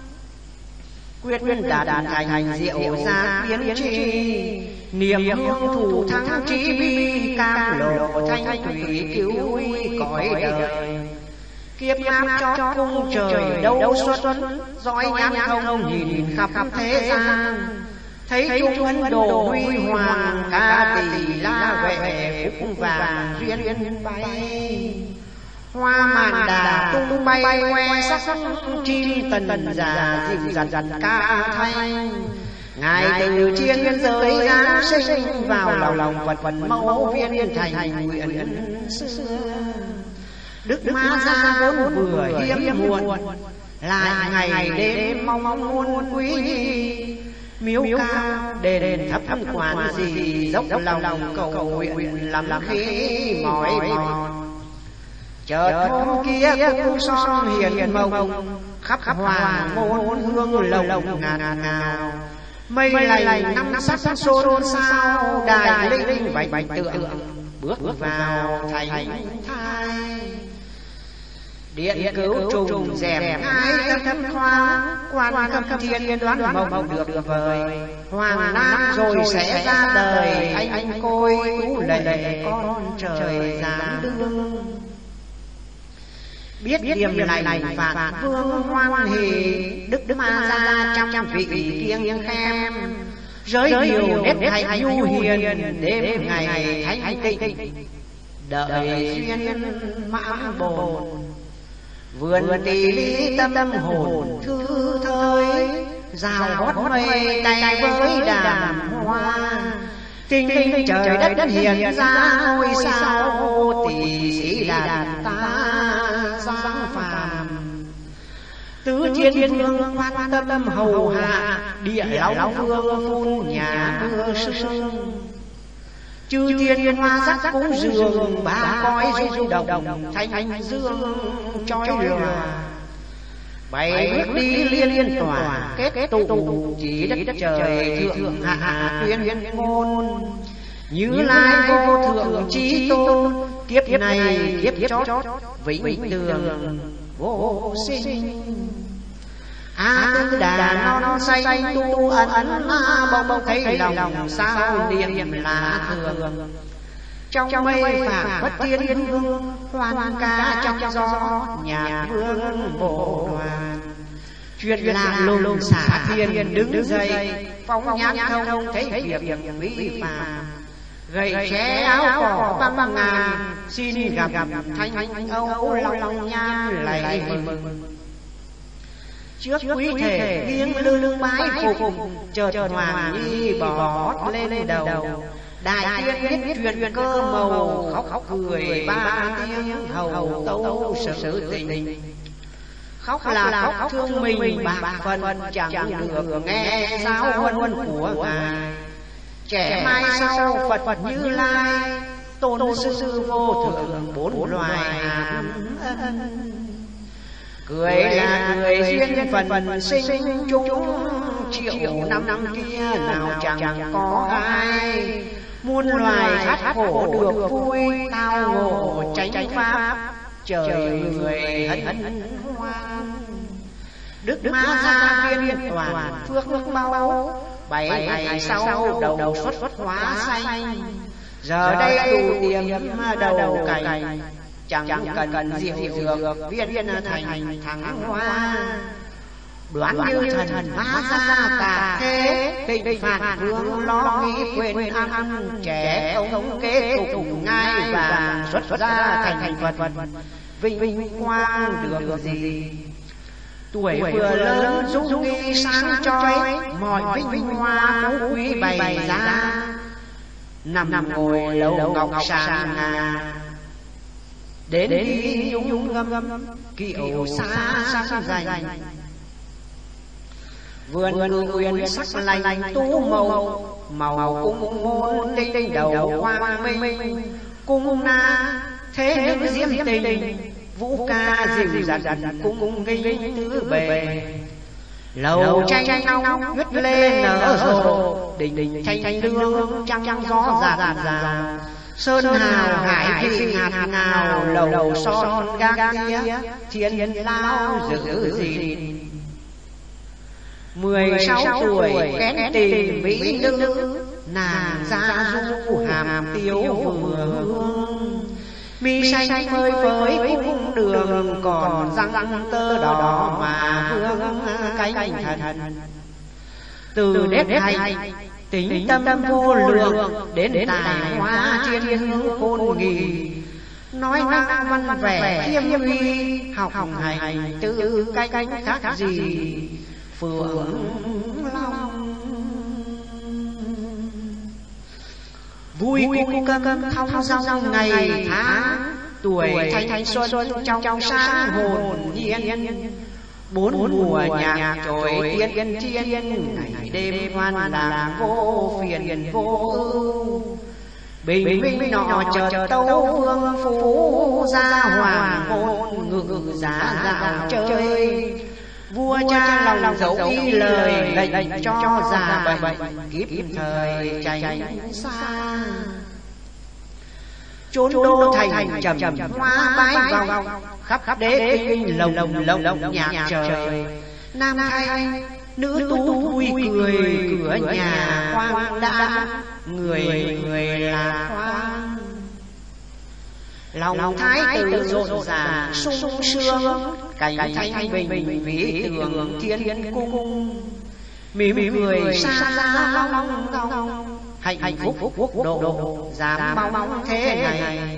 A: quyết quyết đạt thành hành diệu gia biến tri. Niệm hương thủ thắng trí bi, cam lộ thanh thủy cứu uy cõi đời. Kiếp áp cho cung trời đâu xuất, dõi nhãn không nhìn khắp thế gian. Thấy chúng Ấn Độ huy hoàng, ca tỳ la vệ phúc vàng duyên bay. Hoa mạn đà tung bay ngoe sắc sắc, chim tần già dịu dần dần ca thanh. Ngài từ thiên giới giáng sinh, vào lòng lòng Phật Phật mẫu viên thành nguyện xưa. Đức Ma Gia vốn vừa hiếm muộn, lại ngày đêm mong mong muôn quý. Miếu cao đền đền thấp thấp quán gì, dốc lòng lòng cầu nguyện lắm khi mỏi mòn. Chợt hôm kia cung son hiền mông, khắp khắp hoàng môn hương lồng lồng ngàn ngào. Mây lầy năm sắc sắc xôn xao, đài linh linh bạch bạch tượng bước vào thành thai. Điện cứu trùng dẹp hai thất thoáng, quan cấp thiên đoán mộng được vời. Hoàng Nam rồi sẽ ra đời, anh anh côi cứu lệ con trời giáng đương. Biết điềm lành phạt vương hoan hỷ, Đức Đức Ma Gia trăm vị kiêng khem. Giới nhiều nét hạnh nhu hiền, đêm ngày thánh tịnh đợi duyên mãn bồn. Vườn tỳ lý tâm tâm hồn thư thới, rào hót mây tay với đàm hoa. Kinh kinh trời đất đất hiền ra ngôi sao, tỷ sĩ đàn ta giáng phàm. Tứ thiên vương quan tâm hầu hạ, địa long vương phun nhà mưa sương. Chư thiên hoa sắc cúng dường, ba cõi rung động thanh dương chói lòa. Bảy bước đi liên liên tỏa, kết tụ chỉ đất trời thượng hạ tuyên ngôn. Như Lai vô thượng chí tôn, kiếp này kiếp chót vĩnh tường vô sinh. A Tư Đà non xanh tu ẩn ẩn, bỗng bỗng thấy lòng sao niệm là thường. Trong mây phảng phất thiên vương, hoan ca trong gió nhạc vương bộ đoàn. Chuyện làm lùng xả thiên đứng dậy, phóng nhãn thông thấy việc vi phạm. Gậy xé áo cỏ băng ngàn, xin gặp thanh âu long nhan lạy mừng. Trước quý thể nghiêng lưng mái phục, chợt Hoàng Nhi bỏ lên đầu. Đại tiên biết chuyện cơ màu, khóc khóc cười ba tiếng hầu tấu sự tình. Khóc là khóc thương mình bạc phần, chẳng được nghe sao huân của ngài. Trẻ mai sau Phật Phật Như Lai, tôn sư vô thượng bốn loài hàm ân. Cười là cười duyên phần sinh chúng, triệu năm năm kia nào chẳng có ai. Muôn loài thoát khổ được vui, tao ngộ tránh pháp trời người hân hoan. Đức Ma Gia viên toàn phước mau, bảy ngày sau đầu xuất xuất hóa xanh. Giờ đây đủ tiềm đầu cành, chẳng cần diệu dược viên viên thành thắng hoa. Đoán như thần hóa ra cả thế, định phạt vương lo nghĩ quên ăn. Trẻ không kế tục ngai vàng xuất ra thành Phật, vinh vinh quang được gì. Tuổi vừa lớn dung nghi sáng chói, mọi vinh vinh hoa phú quý bày ra. Nằm nằm ngồi lầu ngọc sàng ngà, đến đi nhung nhung ngâm ngâm kiệu xa xa dành. Vườn nguyện sắc lành tú màu, màu cung môn tinh tinh đầu quang minh. Cung na thế nữ diễm tình, vũ ca dịu dặt cung nghinh tứ bề. Lầu tranh nóng huyết lên nở rộ, đình đình thanh thanh lương trăng trăng gió rạt rào. Sơn hào hải vị ngạt ngào, lầu son gác kia thiên lao giữ gìn. Mười sáu tuổi kén tìm mỹ nữ, nàng ra du hàm tiếu vừa hương. Mi xanh phơi phới cung đường, còn răng tơ đỏ mà hương cánh thần. Từ đết hành tính tâm vô lượng, đến tài hoa thiên hướng khôn nghì. Nói năng văn vẻ thiêm uy, học hành tư cách khác gì Phượng Long. Vui cung câm thong dong ngày tháng, tuổi thanh xuân trong sáng hồn nhiên. Bốn mùa nhạc trồi tiên thiên, ngày đêm hoan lạc vô phiền vô ưu. Bình minh nọ chợt tấu phương phú, gia hoàng hôn ngự giá dạo chơi. Vua cha lòng dấu y lời lệnh cho già bệnh, kiếp thời tránh xa. Chốn đô thành trầm hoa bái vòng, khắp khắp đế kinh lồng lồng lồng nhạc trời. Nam thanh nữ tú vui cười, cửa nhà hoang đã, người người là hoang. Lòng thái tử rộn ràng sung sướng, cảnh thanh bình vĩ tường thiên cung. Mỉm cười xa xa long long, hạnh hạnh phúc quốc độ dám mong mong thế này.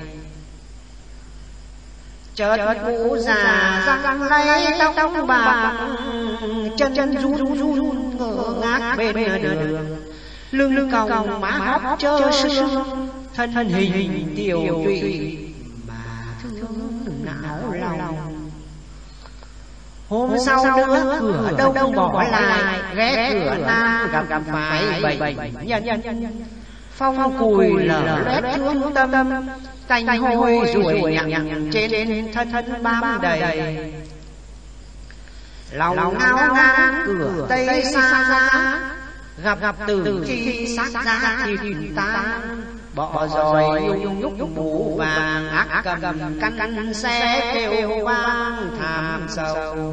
A: Chợt mũ già răng lấy tóc tóc bạc, chân chân run run ngơ ngác bên đường. Lưng lưng còng má hóp trơ sương, thân thân hình tiểu tụy mà thương não lòng. Hôm sau nữa cửa đông bỏ lại, ghé cửa nam gặp gặp phải bảy nhân phong cùi lở loét thương tâm, cành hôi ruồi nhặng trên thân thân bám đầy. Lòng ngao ngán cửa tây xa giá, gặp gặp tử chi xác giá thịt tan. Bọ dòi nhung nhúc mũ vàng, ác cầm căn căn xe kêu vang thảm sầu.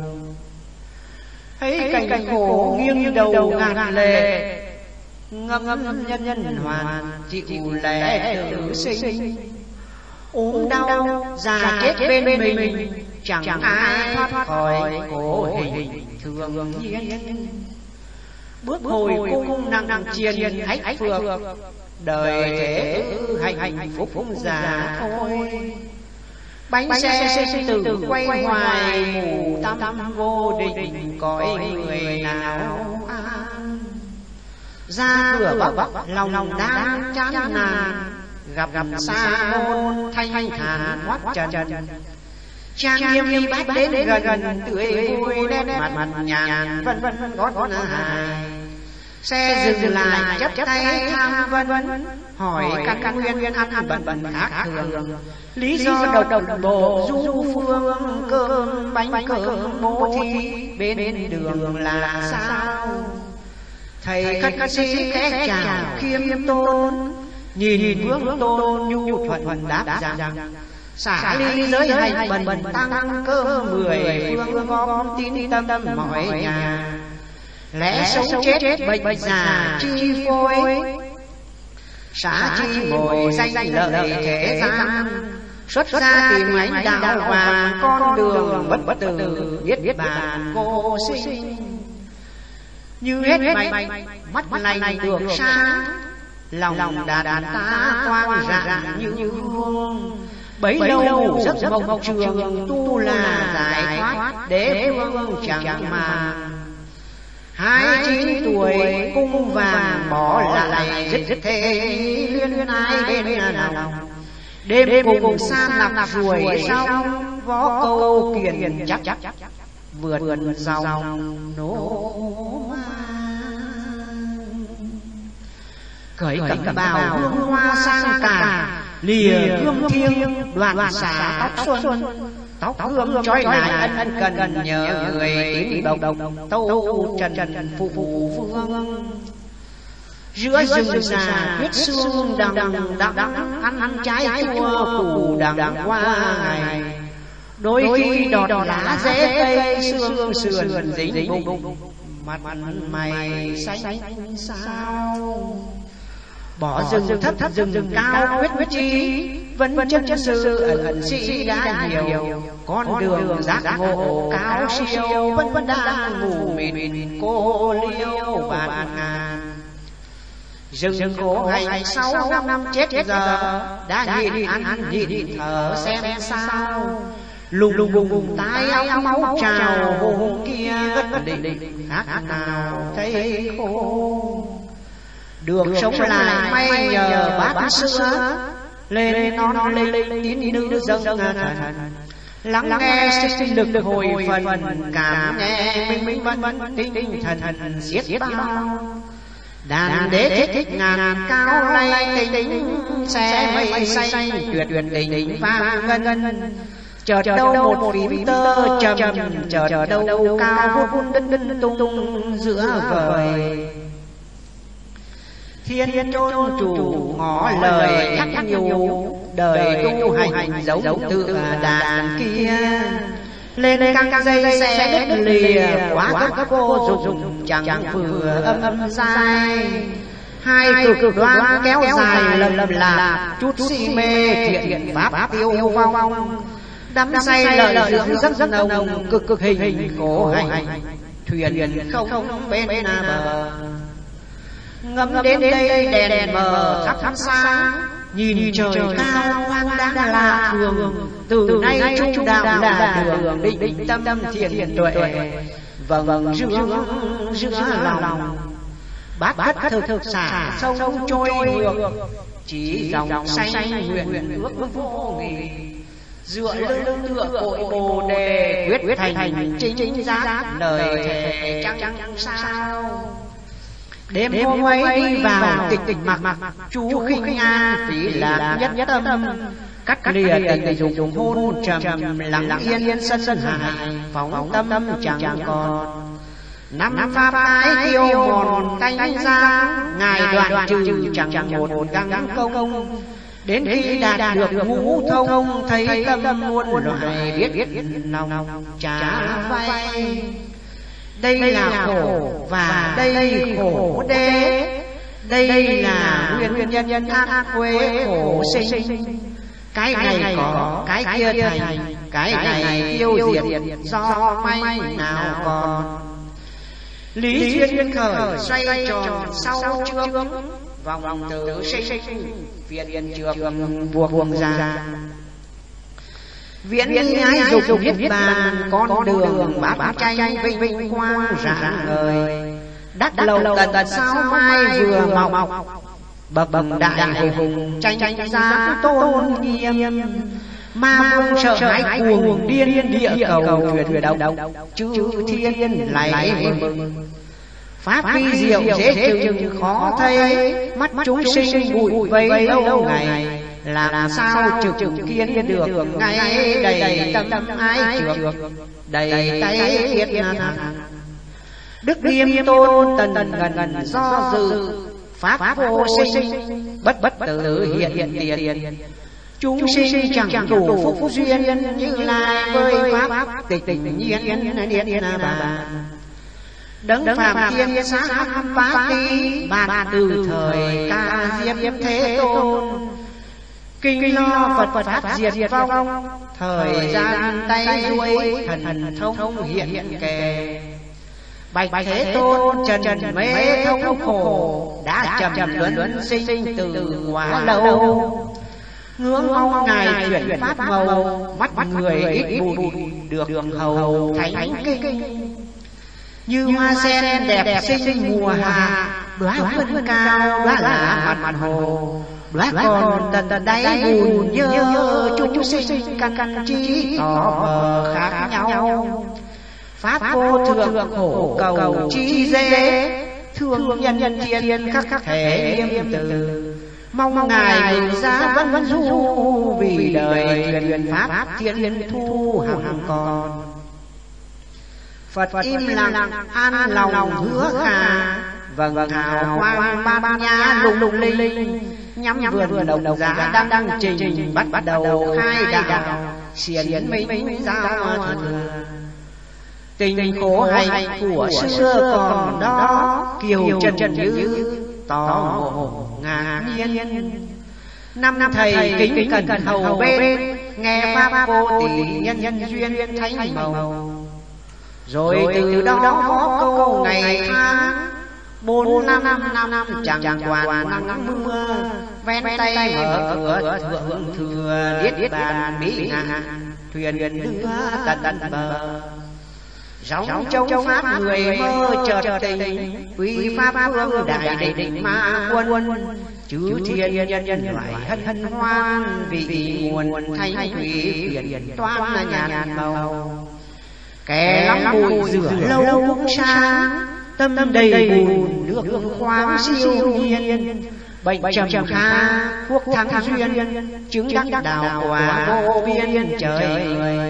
A: Thấy cảnh khổ nghiêng đầu ngàn lệ, ngâm ngâm nhân nhân hoàn chịu lẽ tử sinh. ốm đau già chết bên mình, chẳng ai thoát khỏi cố hình thường nhiên. Bước hồi cung nặng nặng chiền hách phược, đời thế hạnh hạnh phúc phúc già thôi. Bánh xe sinh tử quay hoài, mù tâm vô định cõi người nào an. Ra cửa bắc bắc lòng lòng đang chán nản, gặp gặp xa môn thanh thanh thản hoắt trần. Trang nghiêm đi bách đến gần gần, tươi vui nét mặt mặt nhàn vân vân gót gót hài. Xe dừng lại chấp tay tham vấn, hỏi các căn nguyên ăn ăn bận bận khác thường. Lý do độc độc bộ du phương, cơm bánh cơm bố thí bên đường là sao. Thầy khất sĩ khẽ chào khiêm tôn, nhìn vương tôn nhu thuận thuận đáp rằng xả ly giới hành bần bần tăng cơ mười phương gom tín tâm tâm mọi nhà. Lẽ sống chết bệnh già chi phối, xả chi bồi danh lợi thế gian. Xuất ra tìm ánh đạo vàng, con đường bất bất tử biết bàn cô sinh. Như hết mạch mắt lành được sáng, lòng đàn đàn ta quang rạng như hương. Bấy lâu giấc mộng trường tu là giải thoát, đế vương chẳng màng. Hai chín tuổi cung vàng bỏ lại, dứt dứt thế liên ai bên lòng. Đêm cùng san nạp ruồi xong, vó câu kiền chắc chắc vượt dòng nố cởi cẩm bào hương hoa sang cả, lìa gươm thiêng đoàn xả tóc xuân. Tóc hương trói lại ân ân cần, nhờ người tín độc độc tâu trần trần phụ phụ phương. Giữa rừng già huyết xương đằng đằng đằng đằng, ăn ăn trái chua củ đằng đằng qua ngày. Đôi khi đọt lá rễ cây, xương sườn dính bụng, mặt mày xanh sao. Bỏ rừng thấp thấp rừng cao quyết quyết chi, vẫn chân chân sự ẩn sĩ đã nhiều. Con đường giác ngộ cao siêu, vẫn vẫn đang ngủ mịt cô liêu bạt ngàn. Rừng khổ hành sáu năm chết giờ, đã nhìn ăn nhìn thở xem sao. Lùng lùng bùng tai áo máu trào, hồn kia bất định khác nào thấy khô. Được sống lại may nhờ bát sữa, lên non linh tín nữ dâng thần. Lắng nghe sinh lực hồi phần, cảm nghe minh minh vân vân tinh thần xiết bao. Đàn đế thích ngàn cao lay tính, xe mây xanh tuyệt tuyệt đỉnh vang ngân ngân. Chợt đâu một phím tơ trầm, chợt đâu cao vút đân đân tung tung giữa vời. Thiên chôn chủ ngỏ lời nhắc nhủ, đời tu hành giống tự đàn kia. Lên căng dây sẽ đứt lìa, quá cấp cô dùng chẳng vừa âm âm dai. Hai cực đoan kéo dài lầm lầm là chút si mê thiện pháp tiêu vong. Đắm say lợi dưỡng rất rất nồng, cực cực hình khổ hành thuyền không bên bờ. Ngâm đến đây đèn mờ thắp thắp sáng, nhìn trời cao hoang đáng lạ thường. Từ nay trung đạo là đường định định tâm tâm thiền tuệ. Vầng vầng giữa giữa lòng bát bát thực thực xả sông trôi ngược, chỉ dòng xanh nguyện ước vô nghỉ. Dựa lưng tựa cội bồ đề quyết thành chính giác lời thề chẳng sao. Đêm hôm ấy đi vào tịch tịch mặc mặc chú khinh an phí lạc nhất nhất tâm, cắt lìa tình dục hôn trầm lặng yên sân sân hài phóng tâm chẳng còn. Năm pháp ái tiêu mòn canh giá, ngài đoạn trừ chẳng một gắng công. Đến khi đạt được ngũ thông, thấy tâm muôn loài biết biết lòng trả vay. Đây là khổ và đây khổ đế, đây là nguyên nhân nhân ác quê khổ sinh. Cái này có, cái kia thành, cái này tiêu diệt do may nào còn. Lý duyên khởi xoay tròn sau trước, vòng vòng tử sinh phiền trường buộc buông ra. Viễn ái dục dục niết bàn, con đường bát tranh vinh vinh quang rạng ngời. Đắc lầu tận tận sao mai vừa mọc, bậc bậc đại hùng tranh tranh giá tôn nghiêm. Ma vương sợ hãi cuồng điên địa cầu chuyển động, chư thiên lại mừng. Pháp vi diệu dễ chừng khó thấy, mắt chúng sinh bụi vây lâu ngày. Làm sao trực kiến được ngay đầy tâm ái trược, đầy tay thiết năng. Đức Điềm Tôn tần gần gần do dự, pháp vô sinh bất bất tử hiện hiện tiền. Chúng sinh chẳng đủ phúc duyên, như lai với pháp tịch tình nhiên điện điện bà. Đấng phạm thiên sát bá ti, bạt từ thời ca diếp thế tôn. Kinh lo Phật Phật pháp diệt vong, thời gian tay duỗi thần thông hiện hiện kề. Bạch Thế Tôn trần trần mê thông khổ, đã trầm trầm luân luân sinh từ quá lâu. Ngưỡng mong ngài chuyển pháp màu, mắt người ít bụi được hầu thánh kinh. Như hoa sen đẹp xinh mùa hạ, đóa vân cao đóa là mặt mặt hồ. Đóa còn tận tận đáy buồn nhớ, chúng sinh căn căn trí tỏ bờ khác nhau. Pháp vô thượng khổ cầu chi dễ, thương nhân nhân thiên khắc khắc thể nghiêm từ. Mong ngài ngự giá vẫn vẫn du, vì đời truyền pháp thiên thiên thu hằng còn. Phật im lặng an lòng hứa khả, vầng hào quang ban nha lung lung linh linh. Nhắm vườn đồng giá đang đang trình, bắt bắt đầu khai đạo xiển minh giao thừa. Tình khổ hạnh của xưa còn đó, kiều trần trần như tỏ ngộ ngạc nhiên. Năm năm thầy kính cẩn hầu bên, nghe pháp vô tỷ nhân nhân duyên thánh màu. Rồi từ đó có câu ngày tháng, bốn năm năm năm chẳng quản nắng mưa. Ven tay mở cửa thượng thừa, niết bàn mỹ ngạn, thuyền đưa tận tận bờ. Róng trong pháp người mơ chợt tình, quy pháp phương đại định ma quân. Chư thiên nhân nhân loại hân hân hoan, vì nguồn thanh thủy biển toan nhàn màu. Kẻ lắm bụi rửa lâu cũng sáng, tâm đầy buồn nước khoáng siêu nhiên. Bệnh trầm kha thuốc thắng duyên, chứng đắc đạo quả vô biên trời người.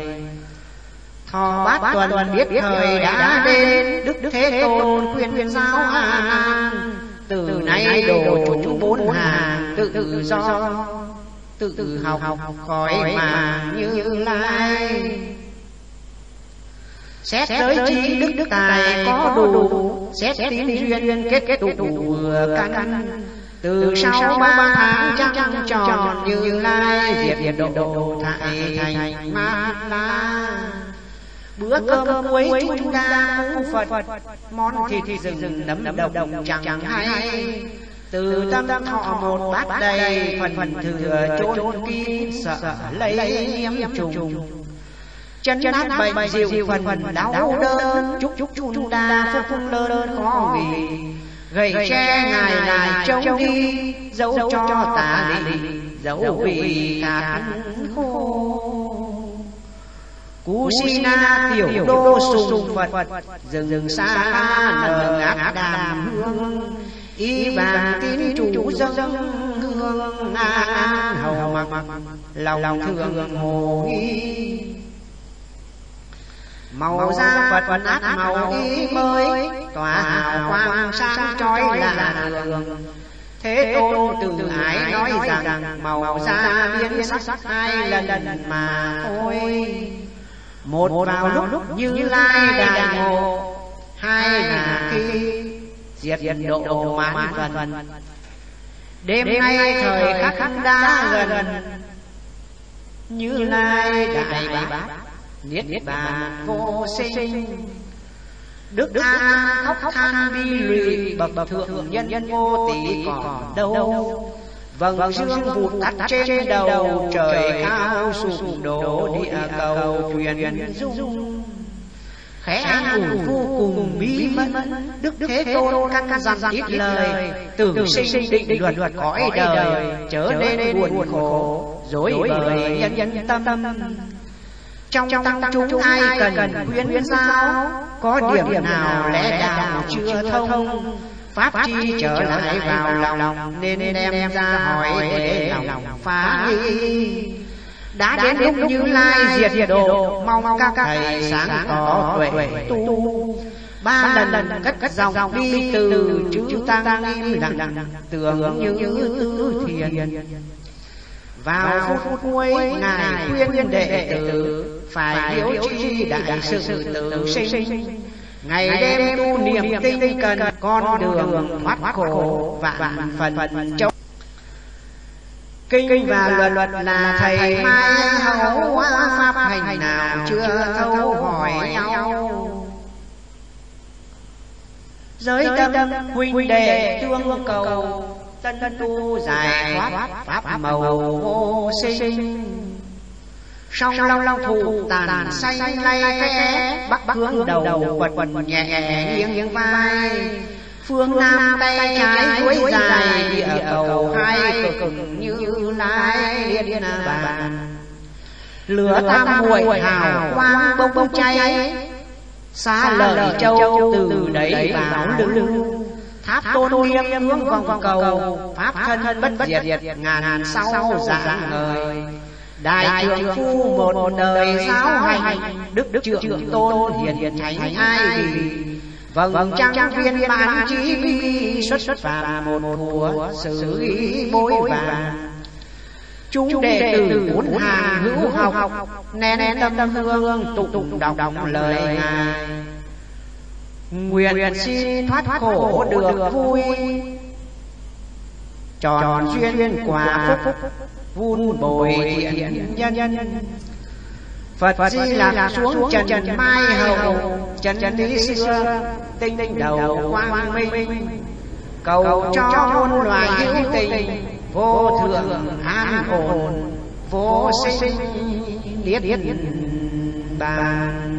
A: Thọ bát tuần biết thời đã đến, Đức Thế Tôn khuyên khuyên giáo an. Từ nay đồ chúng bốn hàng, tự tự do tự tự học khỏi mà Như Lai. Xét giới trí đức đức tài có đủ, xét tín duyên kết kết tụ vừa căn. Từ sau ba tháng trăng tròn, Như Lai diệt diệt độ độ thải thành ma la. Bữa cơm cuối chúng ta cúng Phật, món thịt rừng nấm độc chẳng hay. Từ tâm thọ một bát đầy, phần phần thừa chôn kín sợ lây nhiễm trùng. Chân áp bệnh dịu phần phần đau đớn, chúc chúc chúng ta phúc phúc lớn khó vì. Gậy tre ngài lại trông đi, dẫu cho tà lị, dẫu vì cạn khô. Cú si na tiểu đô sùng Phật, rừng rừng xa nở ngát đàm hương. Y vàng tín chủ dâng hương an hầu mặc, lòng thường hồ nghi. Màu da Phật át màu y mới, tỏa hào quang sáng chói lạ đường. Thế Tôn từ ái nói rằng màu da biến sắc hai lần mà thôi. Một vào lúc Như Lai đại ngộ, hai là khi diệt độ mãn phần. Đêm nay thời khắc đã gần, Như Lai đại bác niết bàn vô sinh. Đức A khóc than bi lụy, bậc thượng nhân nhân vô tỷ còn đâu. Vầng dương vụt tắt trên đầu, trời cao sụp đổ địa cầu truyền dung. Khẽ an ủi vô cùng bí mật, Đức Thế Tôn căn dặn ít lời. Tử sinh định luật cõi đời, chớ nên buồn khổ dối bời nhân nhân tâm. Trong tăng chúng ai cần khuyên giáo, có điểm nào lẽ đạo chưa thông. Pháp chi trở lại vào lòng, nên đem ra hỏi để lòng phá nghi. Đã đến lúc Như Lai diệt độ, mong các thầy sáng tỏ tuệ tu. Ba lần cất dòng đi từ, chữ tăng im lặng tưởng như tứ thiền. Vào phút cuối ngài khuyên đệ tử, phải hiếu chi đại sự tự sinh. Ngày đêm tu niệm tinh cần, con đường thoát khổ vạn phần châu. Kinh và luật luật là thầy mai hấu, pháp hành nào chưa thấu hỏi nhau. Giới tâm huynh đệ tương cầu, tân tu giải thoát pháp màu vô sinh. Song long long thụ tàn xanh lay khẽ, bắc hướng đầu quật quật nhẹ nghiêng vai. Phương nam tay trái cuối dài, địa cầu hai cực Như Lai liên bàn. Lửa tam muội hào quang bốc bốc cháy, xa lợi châu từ đấy vào lưu. Tháp tôn nghiêm hướng vòng cầu, pháp thân bất diệt ngàn sau dạng ngời. Đại trưởng phu một đời giáo hành, đức đức trưởng tôn hiền thánh ai vì. Vâng trang viên mãn chí vi, xuất xuất phàm một thủa xử ý bối vàng. Chúng đệ tử bốn hàng hữu học, nén tâm hương tụng tụng đọc đọc lời ngài. Nguyện xin thoát khổ được vui, tròn duyên quả phúc vun bồi thiện nhân. Phật Di Lặc xuống trần mai hậu, chân lý xưa tinh đầu quang minh. Cầu cho muôn loài hữu tình, vô thượng an ổn, vô sinh niết bàn.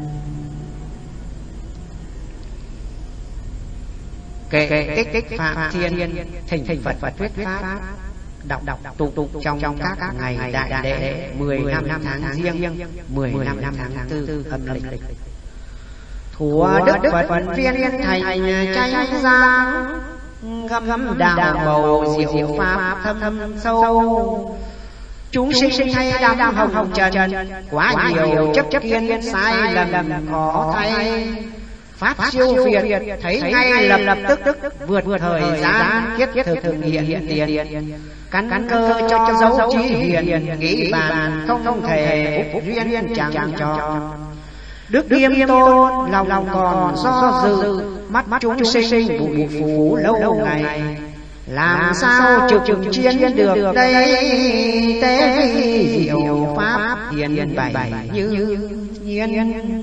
A: Kệ tích tích Phạm Thiên, thỉnh thỉnh Phật Phật thuyết pháp. Đọc đọc tụng tụng trong trong các ngày đại lễ mười năm tháng riêng, mười năm tháng tư âm lịch. Thủa đức Phật viên thành chánh giang, ngâm ngâm đạo bầu diệu pháp thâm thâm sâu. Chúng sinh hay đam hồng hồng trần, quá nhiều chấp chấp kiên sai lầm khó thay. Pháp siêu việt thấy ngay lập lập tức tức, vượt thời gian thiết thực thực hiện hiện tiền. Căn căn cơ cho dấu trí hiền, nghĩ bàn không không thể úc duyên chẳng tròn. Đức Điềm Tôn lòng lòng còn do dự, mắt mắt chúng sinh bụi phủ lâu ngày. Làm sao trực trực chiến được đây, tế diệu pháp hiền bày như nhiên.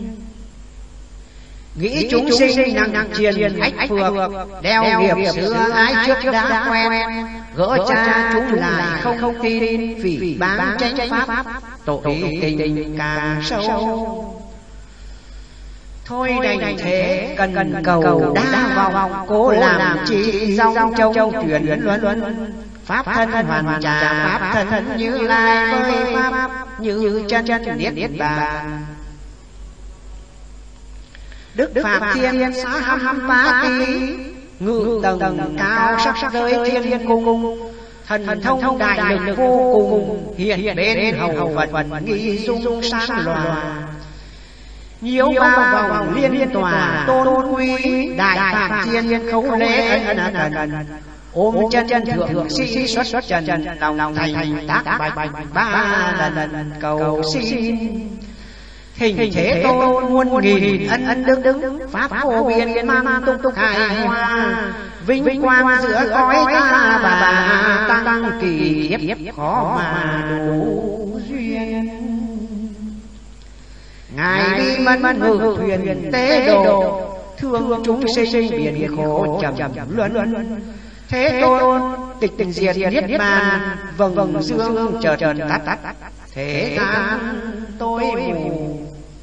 A: Nghĩ chúng sinh năng năng triền ách phược, đeo nghiệp xưa ái trước đã quen. Gỡ cha chúng lại không không tin, phỉ báng chánh pháp, tội tình càng sâu. Thôi đành thế, cần cần cầu đa vòng, cố làm chi dòng châu truyền luân luân. pháp thân hoàn trả pháp thân Như Lai với pháp như chân chân niết niết bàn. Đức Phạm Thiên xá hăm bá tí, ngự tầng cao sắc giới thiên cung. Thần thông đại lực vô cùng, hiện bên hầu vật nghi dung sáng lòa. Nhiễu bao vòng liên liên tòa tôn quý, đại Phạm Thiên khấu lễ ân ân ân. Ôm chân chân thượng sĩ xuất xuất trần lòng thành tác bạch ba lần cầu xin. Hình thế tôn muôn nghìn ân ân đức đức, pháp phổ biến mang tung tung hài hoa. Vinh quang giữa cõi ta bà, tăng kỳ kiếp khó mà đủ duyên. Ngài đi mân ngự thuyền tế độ, thương chúng sinh biển khổ trầm trầm luân luân. Thế tôn tịch tình diệt niết bàn, vầng vầng dương chợt chợt tắt tắt. Thế gian tối mù,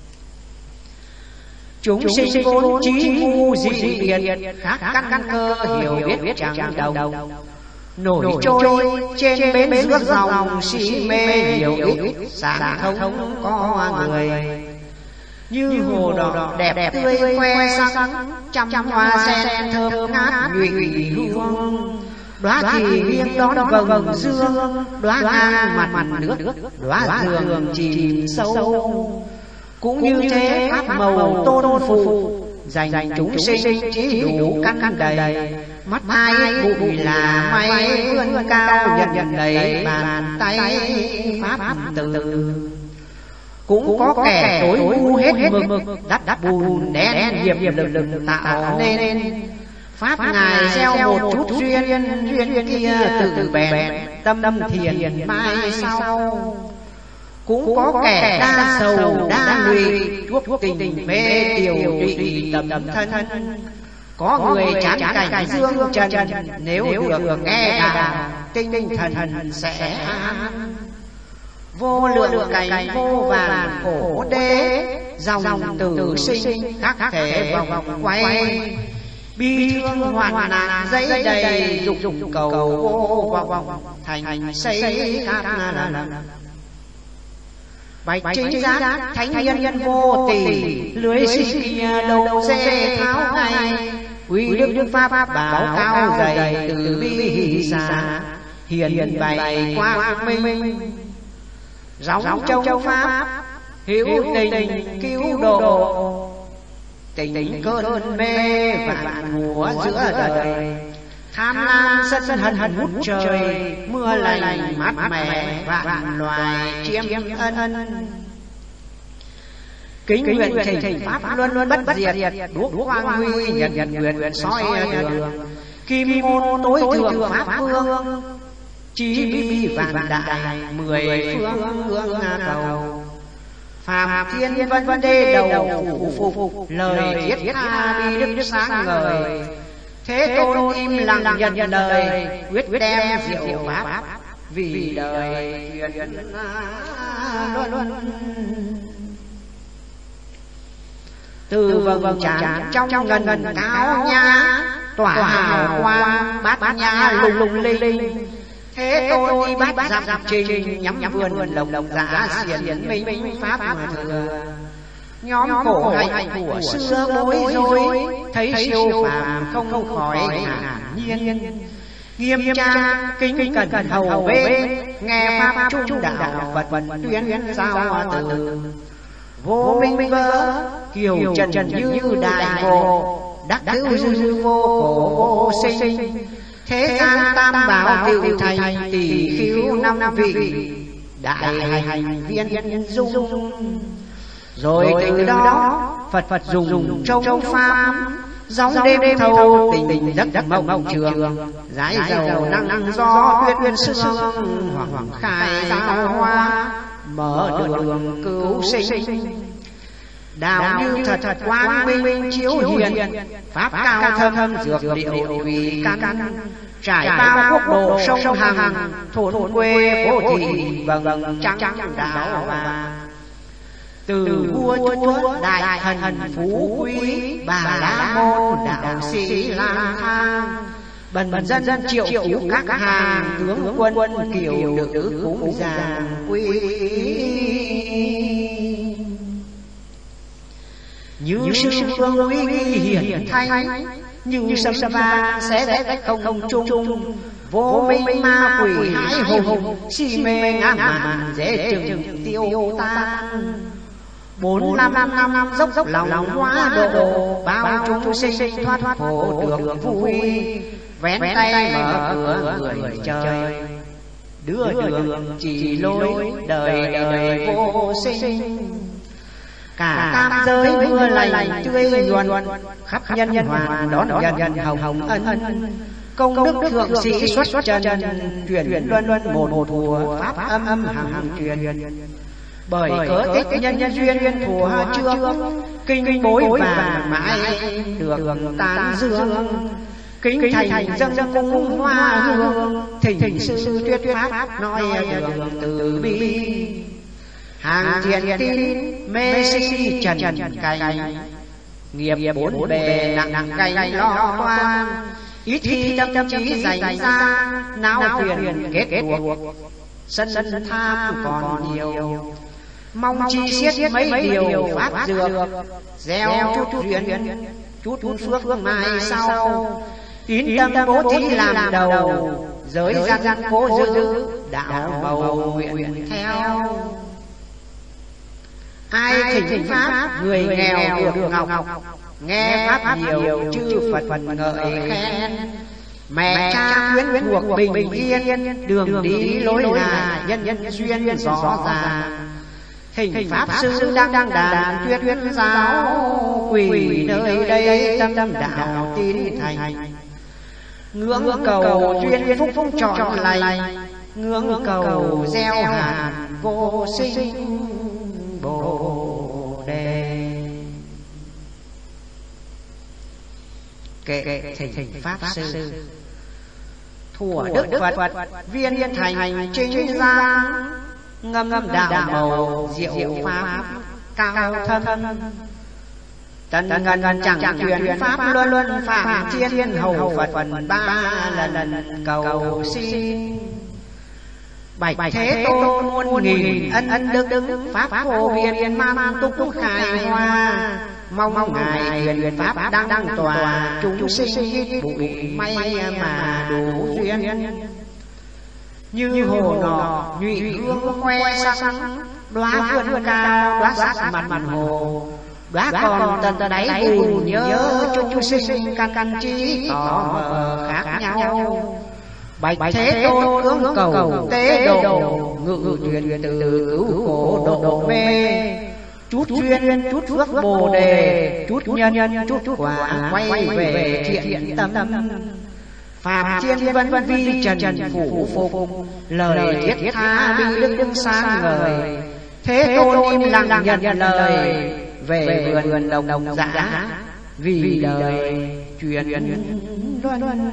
A: chúng sinh vốn trí ngu dị biệt, khác căn cơ hiểu biết chẳng đầu. Nổi trôi trên bến nước dòng, si mê hiểu ít sáng thông có người. Như hồ đỏ đẹp đẹp tươi khoe sắc, trăm hoa sen thơm ngát nhụy hương. Đóa thì nghiêng đón vầng dương, đóa ngang mặt mặt nước, đóa thường chìm sâu. Cũng như thế pháp màu tôn phụ, dành chúng sinh trí đủ căn đầy. Mắt ai bụi là mây vươn cao, nhận nhận lấy bàn tay pháp từ. Cũng có kẻ tối ngu hết mực, đắp đắp bùn đen hiệp lực lực tạo nên. Pháp Ngài gieo một chút duyên, duyên kia tự bèn tâm thiền mai sau. Cũng có kẻ đa sầu đa lụy, thuốc tình mê tiểu tụy tầm thân. Có người chán cảnh dương trần, nếu được nghe đàn tinh thần sẽ an. Vô lượng cảnh vô vàn khổ đế, dòng tử sinh các thể vòng quay. Bi thương hoạn nạn dẫy đầy, dục dục cầu vô vòng thành xây tháp lần. Bạch chính giác thánh nhân nhân vô tỷ, lưới sinh kia đầu dê tháo ngay. Quý đức đức pháp bảo cao dày, từ bi hỷ xả hiền bày quang minh. Gióng châu pháp hữu tình cứu độ, tình cơn mê vạn mùa giữa đời. Tham lam sân hận hận hút trời, mưa lành mát mẻ vạn loài chiêm ân ân. Kính nguyện thỉnh pháp luôn luôn bất diệt, đuốc quang huy nhận nhận nguyện soi đường. Kim môn tối thượng pháp vương, chí bi vạn đại mười phương hương cầu. Phạm thiên vân vân đê đầu phủ phục, lời thiết tha bi đức sáng ngời. Thế tôn im lặng nhận nhận lời, quyết đem diệu pháp vì đời truyền luân luân. Từ vầng trán trong ngần ngần cao nhã, tỏa hào quang bát nhã lung lung linh linh. Thế tôn đi bát dặm dặm trình, nhắm nhắm vườn lồng lồng giá xiển minh minh pháp mà thừa. Nhóm khổ hạnh của xưa bối rối, thấy siêu phàm không khỏi ngạc nhiên. Nghiêm trang kính cẩn hầu bên, nghe pháp trung đạo Phật tuyên giao từ. Vô minh vỡ kiều trần trần như đại ngộ, đắc hữu dư vô khổ vô sinh. Thế gian tam bảo tiểu thành, tỷ khiếu năm vị, đại hành viên dung. Rồi từ đó Phật Phật dùng trông pháp, gióng đêm đêm thâu tình tình đất đất mộng trường. Rải dầu năng năng gió tuyết tuyên sương, hoàng hoàng khai giao hoa, mở đường cứu sinh. Đạo như thật thật quang minh chiếu hiền, pháp cao thâm thâm dược liệu vì căn. Trải bao quốc độ sông hằng, thôn quê phố thị vầng vầng trắng đạo bà. Từ vua chúa đại thần phú quý, bà la môn đạo sĩ lang thang. bần bần dân dân triệu phú các hàng tướng quân quân kiều nữ cúng giàng quý. Như sư phương uy hiển thanh, như sấm vang xé rách không không trung, vô minh ma quỷ hãi hùng, si mê ngã mạn dễ chừng tiêu tan. Bốn năm năm năm năm dốc dốc lòng hóa độ, bao chúng sinh thoát khổ được vui. Vén tay mở cửa người trời, đưa đường chỉ lối đời đời vô sinh. Cả tam giới mưa lành tươi nhuần, khắp nhân hoàng đón nhận hồng hồng ân. Công đức thượng sĩ xuất trần, truyền luân luân một một thùa pháp âm âm hằng truyền. Bởi cớ tích nhân nhân duyên thùa trước, kinh bối vàng mãi được tán dương. Kính thành dâng dâng cung hoa hương, thỉnh sư tuyết pháp nói đường từ bi. Hàng thiền tin mê si trần cành, nghiệp bốn bề nặng nặng cày lo toan. Ít khi tâm tâm trí dành ra, não thuyền kết cuộc, sân sân tham còn nhiều. Mong chi xiết mấy điều pháp dược, gieo chút chút duyên, chút chút phước mai sau. Tín tâm bố thí làm đầu, giới gian gian cố giữ, đạo bầu nguyện theo. Ai thỉnh pháp người nghèo được ngọc, nghe pháp nhiều chư Phật Phật ngợi khen. Mẹ cha quyến thuộc bình bình yên, đường đi lối là nhân nhân duyên rõ ràng. Thỉnh pháp sư đang đang đàn tuyết tuyết giáo, quỷ nơi đây tâm tâm đạo tín thành. Ngưỡng cầu duyên phúc phúc trọn lành, ngưỡng cầu gieo hạt vô sinh bồ đề. Kệ thỉnh pháp sư thủa đức Phật viên thành chính gia, ngâm ngâm đạo màu diệu pháp cao thâm. Tần ngần ngần chẳng truyền pháp luân luân, phạm thiên hầu Phật phần ba lần lần cầu xin. Bạch Thế Tôn muôn nghìn ân ân đức đức, pháp phổ biến man túc túc khai hoa. Mong mong ngài truyền pháp đang đang tòa, chúng sinh hít bụi may mà đủ duyên. Như hồ nọ nhụy hương khoe sắc, đóa vươn cao đóa sắc mặt mặt hồ. Đóa còn tận đáy bùn nhớ, chúng sinh căn căn trí tỏ mờ khác nhau. Bạch Thế Tôn hướng cầu tế độ, ngự truyền từ cứu khổ độ mê. Chút duyên chút phước bồ đề, chút nhân chút quả quay về thiện tâm. Phạm thiên vân vân vi trần trần phủ phục, lời thiết tha bi đức đức sáng ngời. Thế Tôn im lặng nhận lời, về vườn đồng đồng dã vì đời truyền luân.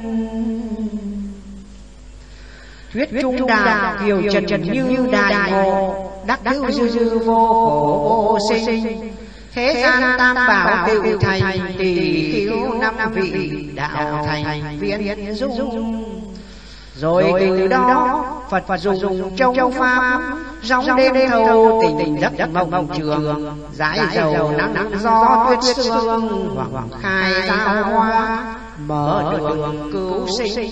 A: Thuyết trung đạo kiều trần trần như đại ngộ, đắc hữu dư dư vô khổ vô sinh. Thế gian tam bảo tự thành, tỷ khiếu năm vị đạo thành viên dung. Rồi từ đó Phật Phật dùng châu pháp, rong đêm thâu tình giấc mộng mộng trường. Giải dầu nắng nắng gió tuyết sương, hoàng khai giao hoa, mở đường cứu sinh.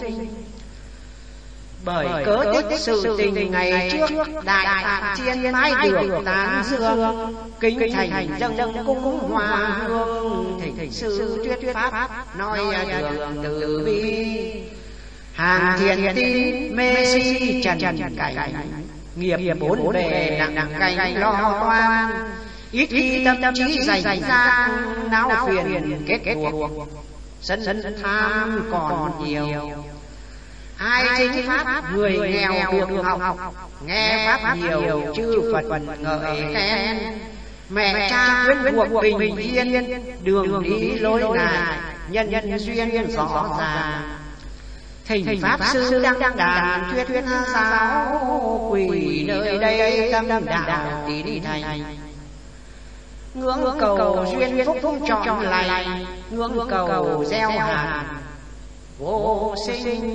A: Bởi cớ tích sự tình ngày trước, đại phạm thiên mãi được tán dương. Kính thành dâng dâng cung hoa hương, thỉnh sư tuyết pháp nói đường từ bi. Hàng thiền tin mê si trần trần cảnh, nghiệp bốn bề nặng nặng canh lo toan. Ít khi tâm tâm trí dành ra, não phiền kết cuộc, sân sân tham còn nhiều. Ai chính pháp người nghèo được học, nghe pháp nhiều chư Phật Phật ngợi khen. Mẹ cha quyến thuộc bình bình yên, đường đi lối lại nhân nhân duyên rõ ràng. Thỉnh pháp sư đang đang đàn thuyết thuyết giáo, quỷ nơi đây tâm đạo tín thành. Ngưỡng cầu duyên phúc phúc trọn lành, ngưỡng cầu gieo hạt vô sinh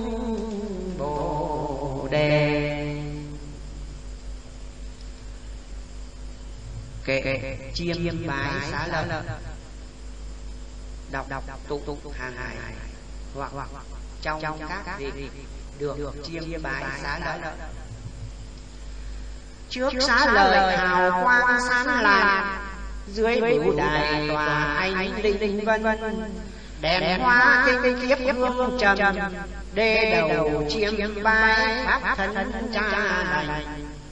A: bồ đề. Kệ chiêm bái xá lợi, đọc đọc tụng tụng hàng ngày hoặc hoặc trong các vị được chiêm bái xá lợi. Trước xá lợi hào quang sáng lạn, dưới bửu đài tòa ánh linh vân vân. Đèn hoa kinh kiếp hương trầm, đê đầu chiêm bái pháp thân cha lành.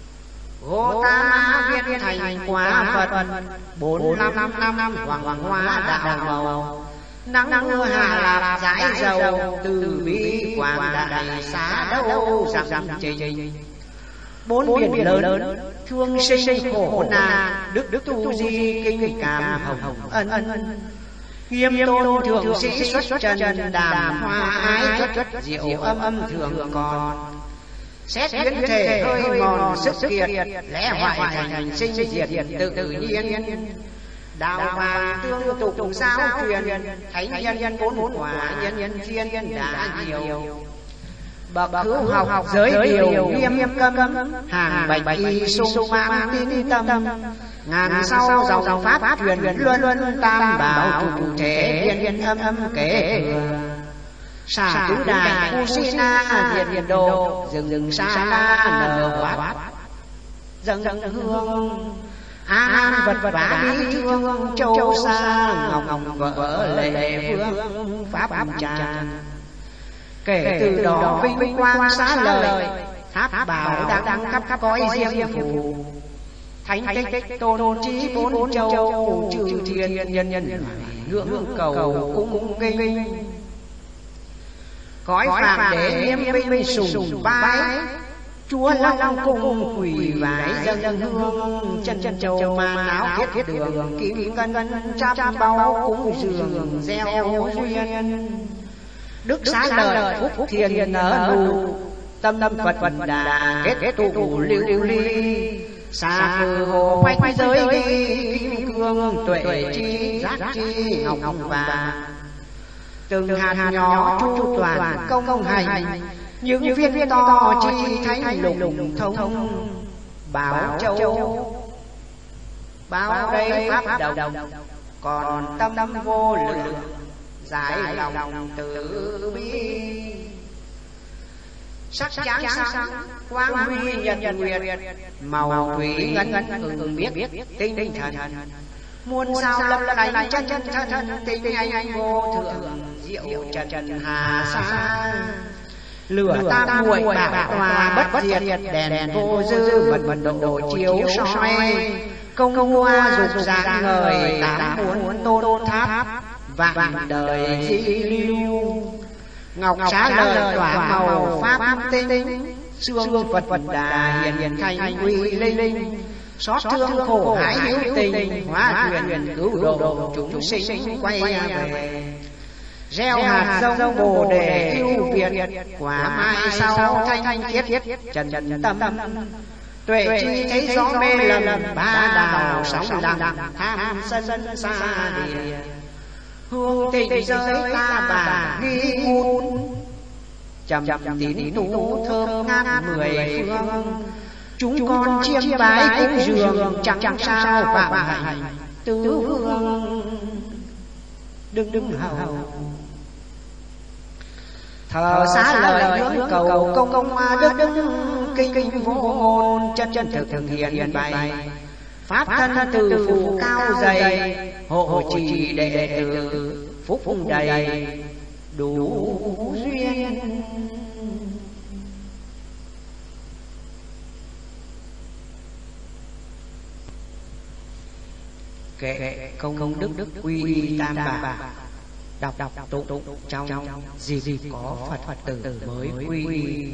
A: Gotama viên thành quả Phật, bốn năm năm năm hoàng hoa đạo màu. Nắng mưa hạ lạp rải dầu, từ bi quảng đại xá đâu rằng trình. Bốn biển lớn thương sinh khổ nạn, đức đức tu di kinh cảm hồng ân. Nghiêm tôn thượng sĩ xuất trần, đàm hoa ái chất diệu âm âm thường còn. Xét biến thể hơi mòn sức kiệt, lẽ hoại thành sinh diệt tự tự nhiên. Đạo vàng tương tục giáo truyền, thánh nhân nhân bốn quả nhân nhân thiên đã nhiều. Bậc hữu học giới điều nghiêm cấm, hàng bạch y sung mãn tín tâm. Ngàn sau dòng pháp truyền luân luân, tam bảo chủ thể viên viên âm âm kể thừa. Xả tứ đại Kusina diệt diệt độ, rừng rừng xa la nở quát. Dâng dâng hương an vật vật vã bi thương, châu xa ngọc ngọc vỡ lệ phương pháp tràn. Kể từ đó vinh quang xá lợi, tháp bảo đang đang khắp khắp cõi diêm phù. Thánh tích tôn trí bốn châu, trừ thiên nhân nhân ngưỡng cầu cung kinh. Cõi phàm đế nghiêm minh sùng bái, chúa long cung quỳ vái dâng hương. Chân chân châu mang áo thiết đường, kim ngân trăm bao cúng dường gieo duyên. Đức xá lợi phúc thiên nở nụ, tâm tâm Phật Phật đà kết tụ lưu lưu ly. Xa cử hồ quanh giới ghi, kim cương tuệ chi giác chi ngọc ngọc vàng. Từng hạt nhỏ chu toàn công công hành, những viên viên to chi thánh lùng thông. Bảo châu bao đây pháp đồng, còn tâm tâm vô lượng giải lòng từ bi. Sắc trắng sáng quang huy nhật nguyệt, màu thủy ngân ngân ưng biết tinh tinh thần. Muôn sao lập lành chân chân thân, tinh anh vô thượng diệu trần trần hà sa. Lửa tam muội bạc tòa bất diệt, đèn vô dư mật mật độ chiếu soi. Công hoa dục dạng ngời, tám muôn tôn tháp vạn đời di lưu. Ngọc xá lợi tỏa màu pháp tinh, xương Phật Phật đà hiền hiền thanh quy linh linh. Xót thương khổ hãi hữu tình, hóa thuyền cứu độ chúng sinh quay về. Gieo hạt giống bồ đề ưu việt, quả mai sau thanh thanh khiết trần trần tâm. Tuệ chi thấy gió mê lầm, ba đào sóng đặng tham sân xa địa. Hương tình giới ta bà ghi ngôn, trầm tín tú thơm ngát mười phương. Chúng con chiêm bái cúng dường, chẳng chẳng sao phạm hành tứ hương. Đừng đừng hầu thờ xá lợi hướng cầu, công công hoa đức đức kinh kinh vô ngôn. Chân chân thực thực hiện bày, pháp thân từ phụ cao dày. Hộ trì đệ tử phúc đầy đủ duyên. Kệ công công đức đức quy y tam bảo, đọc đọc tụng tụng trong gì gì có Phật Phật tử mới quy y.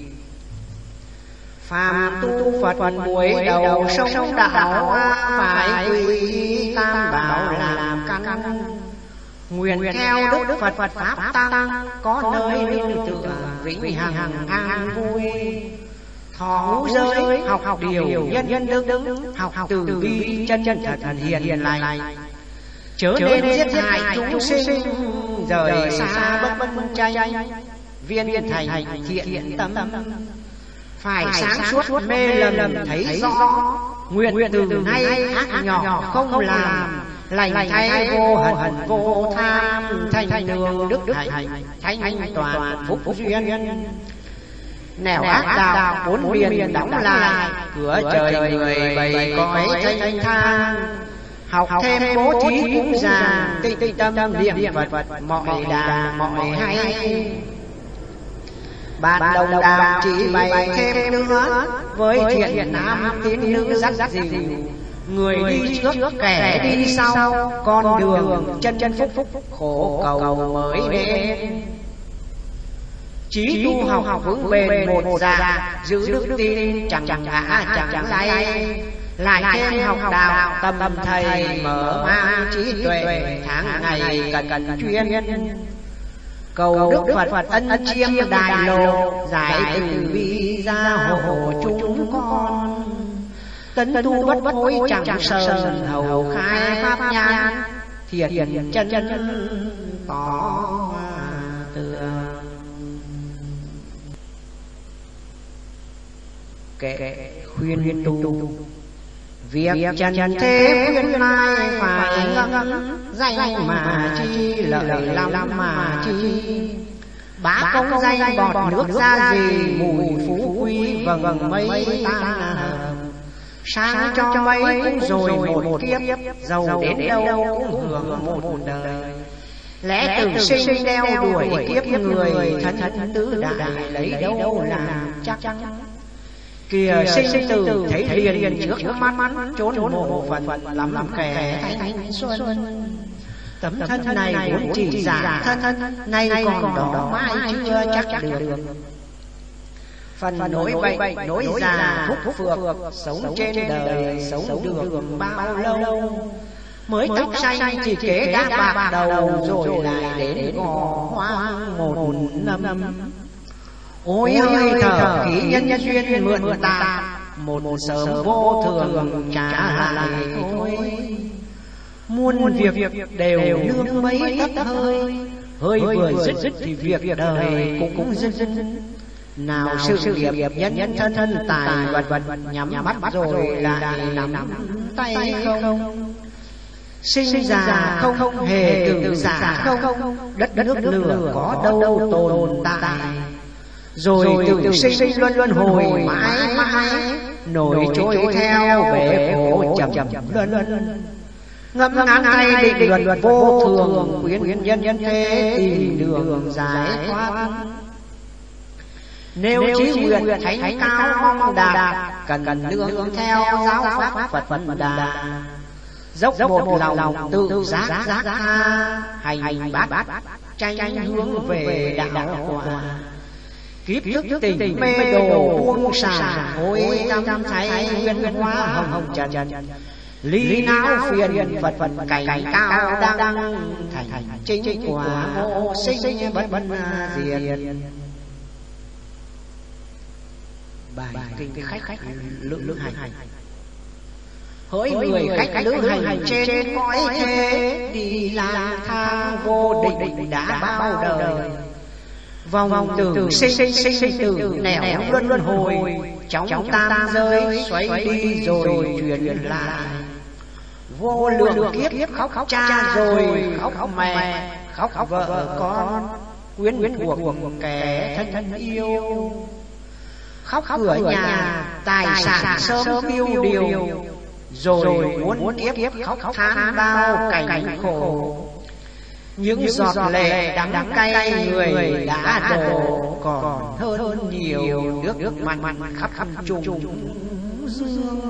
A: Phàm tu Phật Phật muối đầu sông đạo, phải quy y tam bảo làm căn. Nguyện theo đức Phật Phật pháp tăng, có nơi nương tựa vĩnh hằng an vui. Thọ giới học học điều nhân nhân đức đức, học học từ bi chân chân thật thật hiền hiền lành. Chớ nên giết hại chúng sinh, rời xa bất bất tranh. viên thành thiện tâm, phải sáng suốt mê lầm thấy rõ, nguyện từ nay ác nhỏ không làm, lành thay vô hận vô tham, thanh đường đức hạnh thanh toàn phúc duyên. Nẻo ác đạo bốn miền đóng lại, cửa trời người bày cõi thanh thang, học thêm bố thí cúng dường, tinh tâm niệm Phật mọi đà mọi hay. Bạn đồng đạo chỉ bày thêm nữa, với thiện nam tín nữ dắt dìu, người đi trước kẻ đi sau, con đường chân chân phúc phúc khổ cầu mới đến. Chí tu học vững bền một già, giữ đức tin chẳng chẳng ngã chẳng lay, lại thêm học đạo tâm thầy mở mang trí tuệ, tháng ngày cần cần chuyên cầu đức Phật ân chiêm đại lộ, giải từ bi ra hộ chúng con. Tấn tu bất hối chẳng sờn, hầu khai pháp nhãn thiện chân chân tỏ tường. Kệ khuyên tu việc trần thế khuyên mai, phải ngẫm danh mà chi lợi lắm mà chi. Bá công danh bọt nước ra gì, mùi phú quý vầng vầng mây tan hợp. Sang cho mấy cũng rồi một kiếp, giàu đến đâu cũng hưởng một đời. Lẽ tử sinh đeo đuổi kiếp người, thân thân tứ đại lấy đâu làm chắc. Kìa sinh tử thấy liền trước mắt, trốn mộ Phật lắm kẻ thanh xuân. Tấm thân này vốn chỉ giả thân, nay còn đó mãi chưa chắc được. Phần nỗi bệnh nỗi già thúc phược, sống trên đời sống được bao lâu. Mới tóc xanh chỉ kế đã bạc đầu, rồi lại đến gò hoang một năm. Ôi hơi thở khí nhân duyên mượn tạm, một sớm vô thường trả lại thôi. Muôn việc đều nương mấy tấc hơi, hơi vừa dứt dứt thì việc đời cũng cũng dứt dứt. Nào sự nghiệp nhân nhân thân thân tài vật vật nhắm mắt rồi lại nắm tay không. Sinh già không không hề tử giả không, đất nước lửa có đâu tồn tại. Rồi tử sinh luân luân hồi mãi mãi, nổi trôi theo bể khổ chậm chậm luân luân. Ngâm ngắn tay định luật luật vô thường, khuyến nhân nhân thế tìm đường giải thoát. Nếu chí nguyện thánh cao mong đạt, cần cần nương theo giáo pháp Phật Phật Đà. Dốc một lòng tự giác giác tha, hành bát tranh hướng về đạo quả. Kiếp trước tình mê đồ buông xả, hối tâm thấy nguyên hóa hồng hồng trần trần. Lý não phiền Phật Phật cảnh cao đang đang, thành chính quả ngộ sinh bất bất diệt. Bài kinh khách khách lữ lữ hành, hỡi người khách lữ hành trên cõi thế, đi lang thang vô định đã bao đời. Vòng vòng tử sinh sinh sinh tử nẻo luân luân hồi, chóng tam giới xoay đi rồi chuyển lại. Vô lượng kiếp khóc khóc cha rồi khóc khóc mẹ, khóc khóc vợ con, quyến quyến cuộc kẻ thân thân yêu. Khóc cửa nhà tài sản sớm tiêu điều, rồi muốn kiếp kiếp khóc than bao cảnh khổ. Những giọt lệ đắng cay người đã đổ, còn hơn nhiều nước nước mặn mặn khắp khắp trùng dương.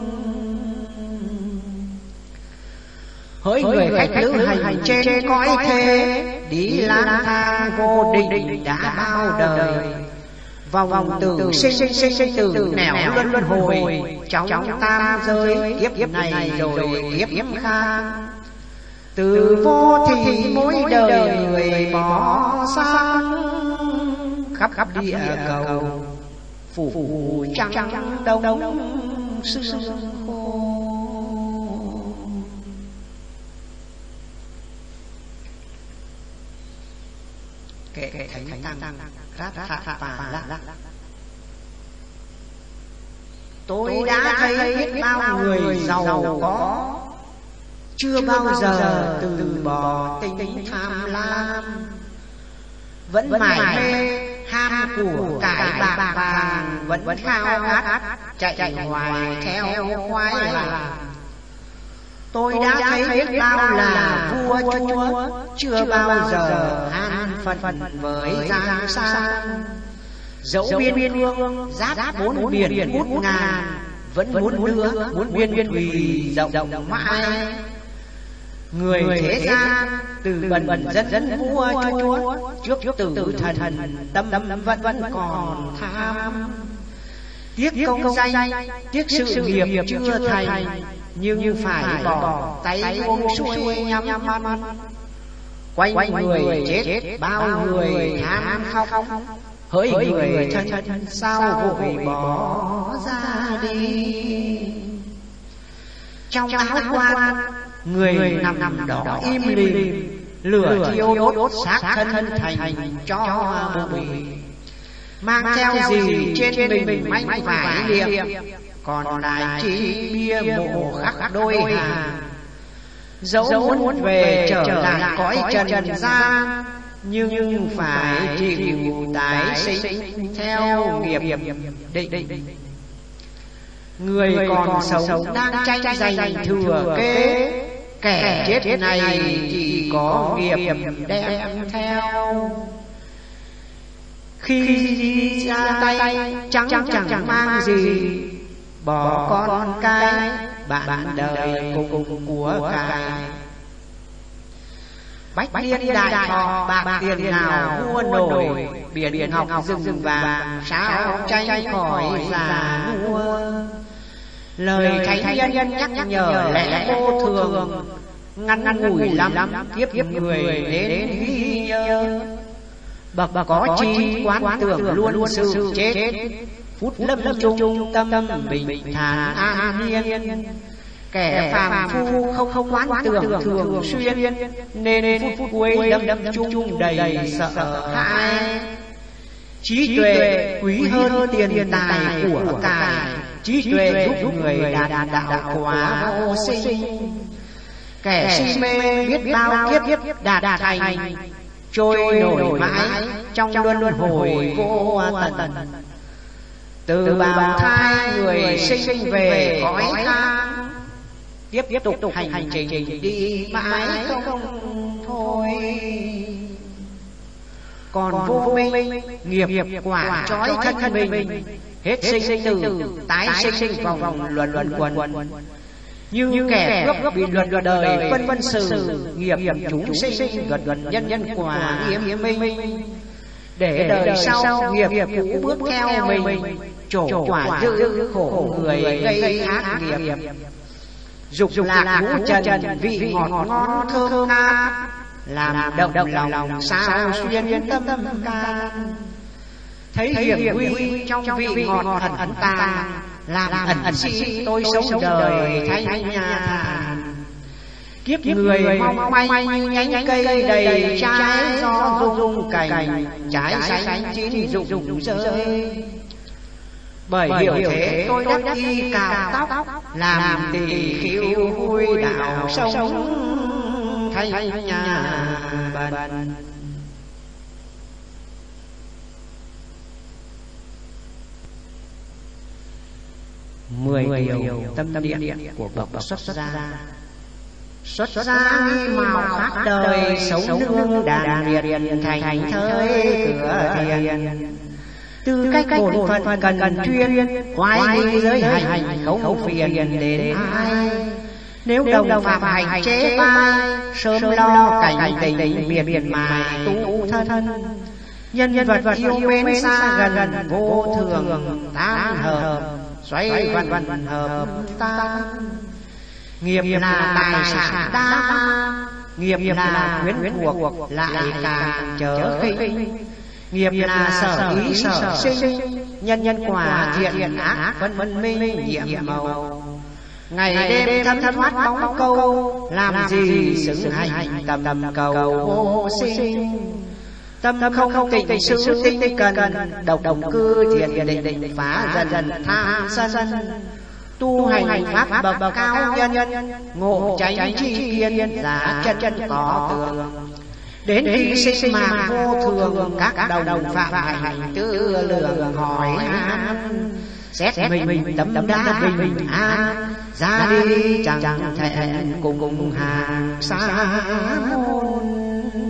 A: Hỡi người khách lữ hành trên cõi thế, đi lang thang vô định đã bao đời. Vòng vòng tử sinh sinh sinh sinh tử nẻo luân luân hồi, chóng tam giới kiếp này rồi kiếp kiếp khác. Từ vô thì mỗi đời người bỏ xác, khắp khắp địa cầu phủ phủ trăng trăng đông đông sương khô. kệ thánh tăng rát thạ và lạ. Tôi đã thấy biết bao người giàu có, chưa bao giờ từ bỏ tính tham lam, vẫn mải mê ham của cải bạc vàng, vẫn khao khát chạy hoài theo khoái lạc. Tôi đã thấy biết bao là vua chúa, chưa bao giờ an phận với giang sang. Dẫu biên cương giáp bốn biển ngút ngàn, vẫn muốn đưa muốn biên biên thùy rộng rộng mãi. Người thế gian từ bần bần dân dân vua chúa, trước trước tử thần tâm tâm vẫn vẫn còn tham. Tiếc công danh tiếc sự nghiệp chưa thành, nhưng phải bỏ tay buông xuôi nhắm mắt. Quanh người chết bao người tham khóc, hỡi người thân sao vội bỏ ra đi. Trong áo quan người nằm nằm đó im lìm, lửa thiêu đốt xác thân thành cho bụi. Mang theo gì trên mình manh vải liệm, còn lại chỉ bia mộ khắc đôi hàng. Dẫu muốn về trở lại cõi trần gian, nhưng phải chịu tái sinh theo nghiệp định. Người còn sống đang tranh giành thừa kế, kẻ chết này chỉ có nghiệp đem theo. Khi ra tay chẳng chẳng mang gì, bỏ con cái bạn đời cùng của cải. Bách niên đại thọ bạc tiền nào mua nổi, biển học rừng vàng sao tranh khỏi già nua. Lời thánh nhân nhắc nhở lẽ vô thường, ngăn ngủi lắm kiếp người đến ghi nhớ. Bậc có chi quán tưởng luôn sự chết, phút lâm chung tâm bình thản an nhiên. Kẻ phàm phu không không quán tưởng thường xuyên, nên phút phút cuối lâm lâm chung đầy sợ hãi. Trí tuệ quý hơn tiền tài của cải, trí tuệ giúp người đạt đạo quả vô sinh. Kẻ si mê biết bao kiếp đạt thành, trôi nổi mãi trong luân luân hồi vô tận. Từ bào thai người sinh về cõi than, tiếp tiếp tục hành trình đi mãi không thôi. Còn vô minh nghiệp quả trói thân mình, hết sinh tử tái sinh vòng vòng luân luân quần. Như kẻ cướp bị luật đời vân vân sự, nghiệp chúng sinh luật luật nhân nhân quả nghiêm minh. Để đời sau nghiệp cũ bước theo mình, trổ quả dữ khổ người gây ác nghiệp. Dục lạc ngũ trần vị ngọt ngon thơm ngát, làm động động lòng sao xuyên tâm can. Thấy hiểm nguy trong vị ngọt ẩn tàng, làm ẩn si tôi sống đời thanh nhàn. Kiếp người mong manh như nhánh cây đầy trái, do rung cành trái xanh chín rụng rơi. Bởi hiểu thế tôi đắc y cạo tóc, làm tỳ khưu vui đạo sống thanh nhàn bần. Mười điều tâm điện của bậc xuất gia. Xuất gia nghi màu khác đời, sống nương đàn riêng thành thới cửa thiền. Tư cách bổn phận cần chuyên, hoài nghi giới hành không phiền đến ai. Nếu đồng phạm hành chế bai, sớm lo cảnh tình miệt miệt mài tu thân. Nhân nhân vật yêu mến xa gần vô thường, tan hợp xoay vần vần hợp tan. Nghiệp là tài sản đa mang, nghiệp là quyến thuộc lại càng chớ khinh. Nghiệp là sở ý sở sinh, nhân nhân quả thiện ác phân phân minh nhiệm màu. Ngày đêm thấm thấm thoát bóng câu, làm gì xứng hành tầm tầm cầu vô sinh. tâm không không tình sự tinh cần, độc đồng cư thiện định định phá dần dần tham sân, tu hành pháp bậc bậc cao nhân, ngộ tránh chi kiến giả chân chân có tường. Đến khi sinh mạng vô thường, các đầu đồng phạm hành tư lượng hỏi han, xét mình mình tấm tấm đá bình an, ra đi chẳng thẹn cùng cùng hàng xa môn.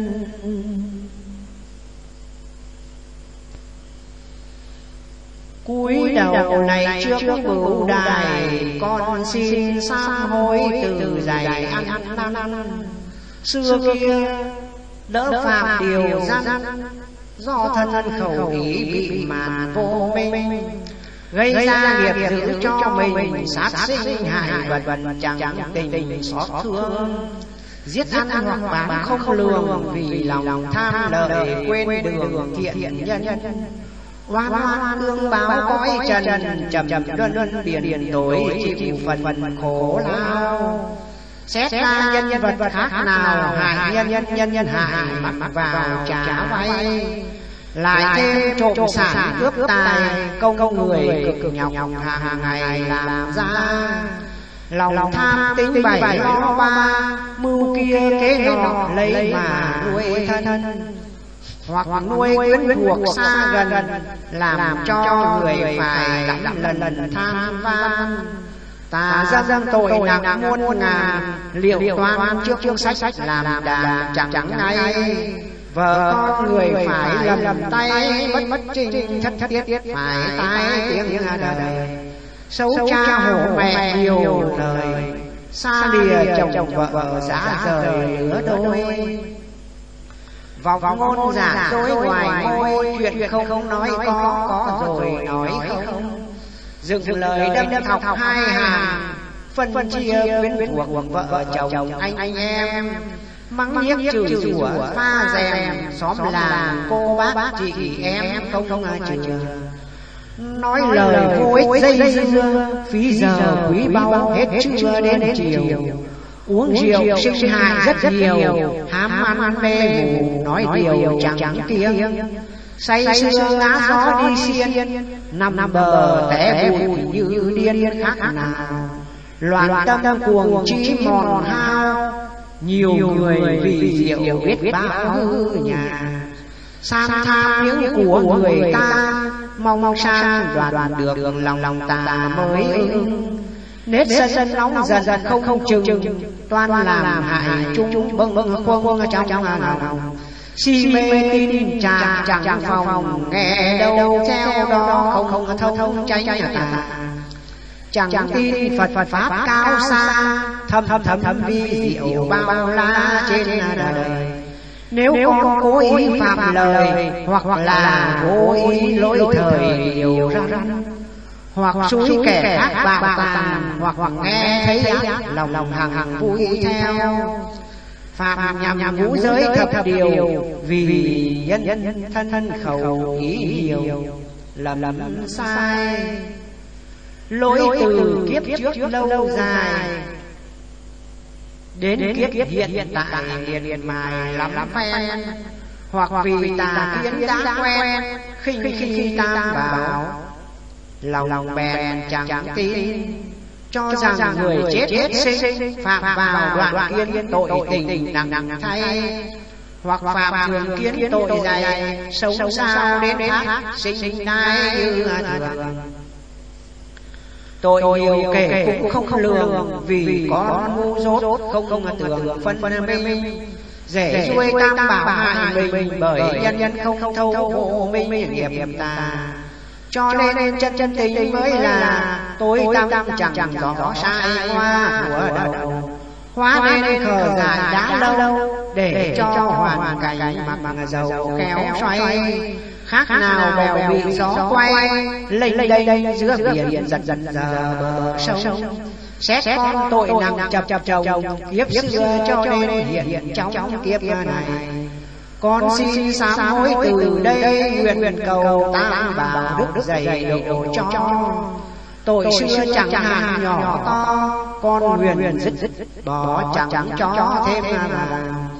A: Cúi đầu này trước bửu đài, con xin sám hối từ dày ăn ăn ăn. Xưa kia đỡ phạm điều gian, do thân khẩu ý bị màn vô minh, gây ra nghiệp dữ cho mình, sát sinh hại vật vật chẳng tình tình xót thương, giết ăn hoặc bán không lường, vì lòng tham lợi quên đường thiện nhân. Oan oan tương báo cõi trần, trầm trầm luân luân điền điền tối, chịu phần phần khổ lao. Xét ra nhân nhân vật vật khác nào, hại nhân nhân nhân nhân hại, mắc vào trả vay. Lại thêm trộm sản cướp tài, công công người cực nhọc hàng ngày làm ra. Lòng tham tính bảy lo ba, mưu kia kế nọ lấy mà nuôi thân, hoặc nuôi quyến thuộc xa gần, làm cho người phải lắm lần lần tham van. Tà dâm dâm tội nặng muôn ngàn, liệu toán trước trước sách sách làm đàn chẳng chẳng ngay. Vợ con người phải lầm lầm tay, bất bất trình thất thất tiết phải tai tiếng đời. Xấu cha hổ mẹ nhiều lời, xa lìa chồng vợ giá rời lứa đôi. Vòng ngôn giả dối ngoài môi, chuyện không không nói có, có rồi nói không. Dựng lời đâm đâm học hai hàng, phân phân chia quyến thuộc vợ chồng anh anh em. Mắng nhiếc chửi rủa pha rèm, xóm làng cô bác chị em không không ai chừa. Nói lời vô ích dây dưa, phí giờ quý báu hết trưa đến chiều. Uống rượu sinh hại rất nhiều, hám ăn mê ngủ nói điều chẳng chẳng tiếng. Say sưa ngã gió đi xiên, nằm bờ té bụi như điên khác nào. Loạn tâm tâm cuồng trí mòn hao, nhiều người vì rượu biết bao hư nhà. Sam tham những của người ta, mong mong sang đoàn đoàn được lòng lòng ta mới ưng. Nết sân sân nóng dần dần không không chừng, toan làm hại chung bâng bâng khuâng khuâng trong trong nào. Si mê tin chàng chẳng phòng, nghe đâu theo đó không không thông thông tránh tà. Chẳng tin Phật Phật Pháp cao xa, thâm thâm thâm thâm vi diệu bao la trên đời. Nếu con cố ý phạm lời, hoặc là cố ý lỗi thời điều răn, hoặc xúi kẻ khác bạo tàn, hoặc hoặc nghe thấy ác lòng lòng hằng hằng vui theo. Phạm nhằm nhằm ngũ giới thập điều, vì nhân nhân thân thân khẩu ý nhiều, lầm lầm sai. Lỗi từ kiếp trước lâu dài, đến kiếp hiện tại liền liền mài lắm lắm phen. Hoặc vì tà kiến đã quen, khinh khi tam bảo, lòng lòng bèn chẳng chẳng tin, cho rằng người chết chết sinh phạm vào đoạn kiến tội tình nặng nặng thay. Hoặc phạm thường kiến tội dày, sống sao đến thác sinh nai như thường. Tội nhiều kể cũng không không lường, vì con ngu dốt không không tưởng phân phân minh. Rể xuôi tam bảo hại mình, bởi nhân nhân không thâu hộ minh nghiệp ta. Cho nên chân chân tình mới là tối tam chẳng chẳng rõ sai hoa của đầu. Hóa nên khờ dại đã lâu, để cho hoàn cảnh mặt bằng dầu khéo xoay. Khác nào bèo bị gió quay, lênh lênh lênh giữa biển giật giật giờ bờ sông. Xét con tội nặng chập chập chồng, kiếp xưa cho nên hiện hiện trong kiếp này. Con xin sám hối từ đây, nguyện nguyện cầu tam bảo đức dày độ cho. Tội xưa chẳng hạn nhỏ to, con nguyện nguyện dứt dứt bỏ chẳng chẳng cho thêm vào.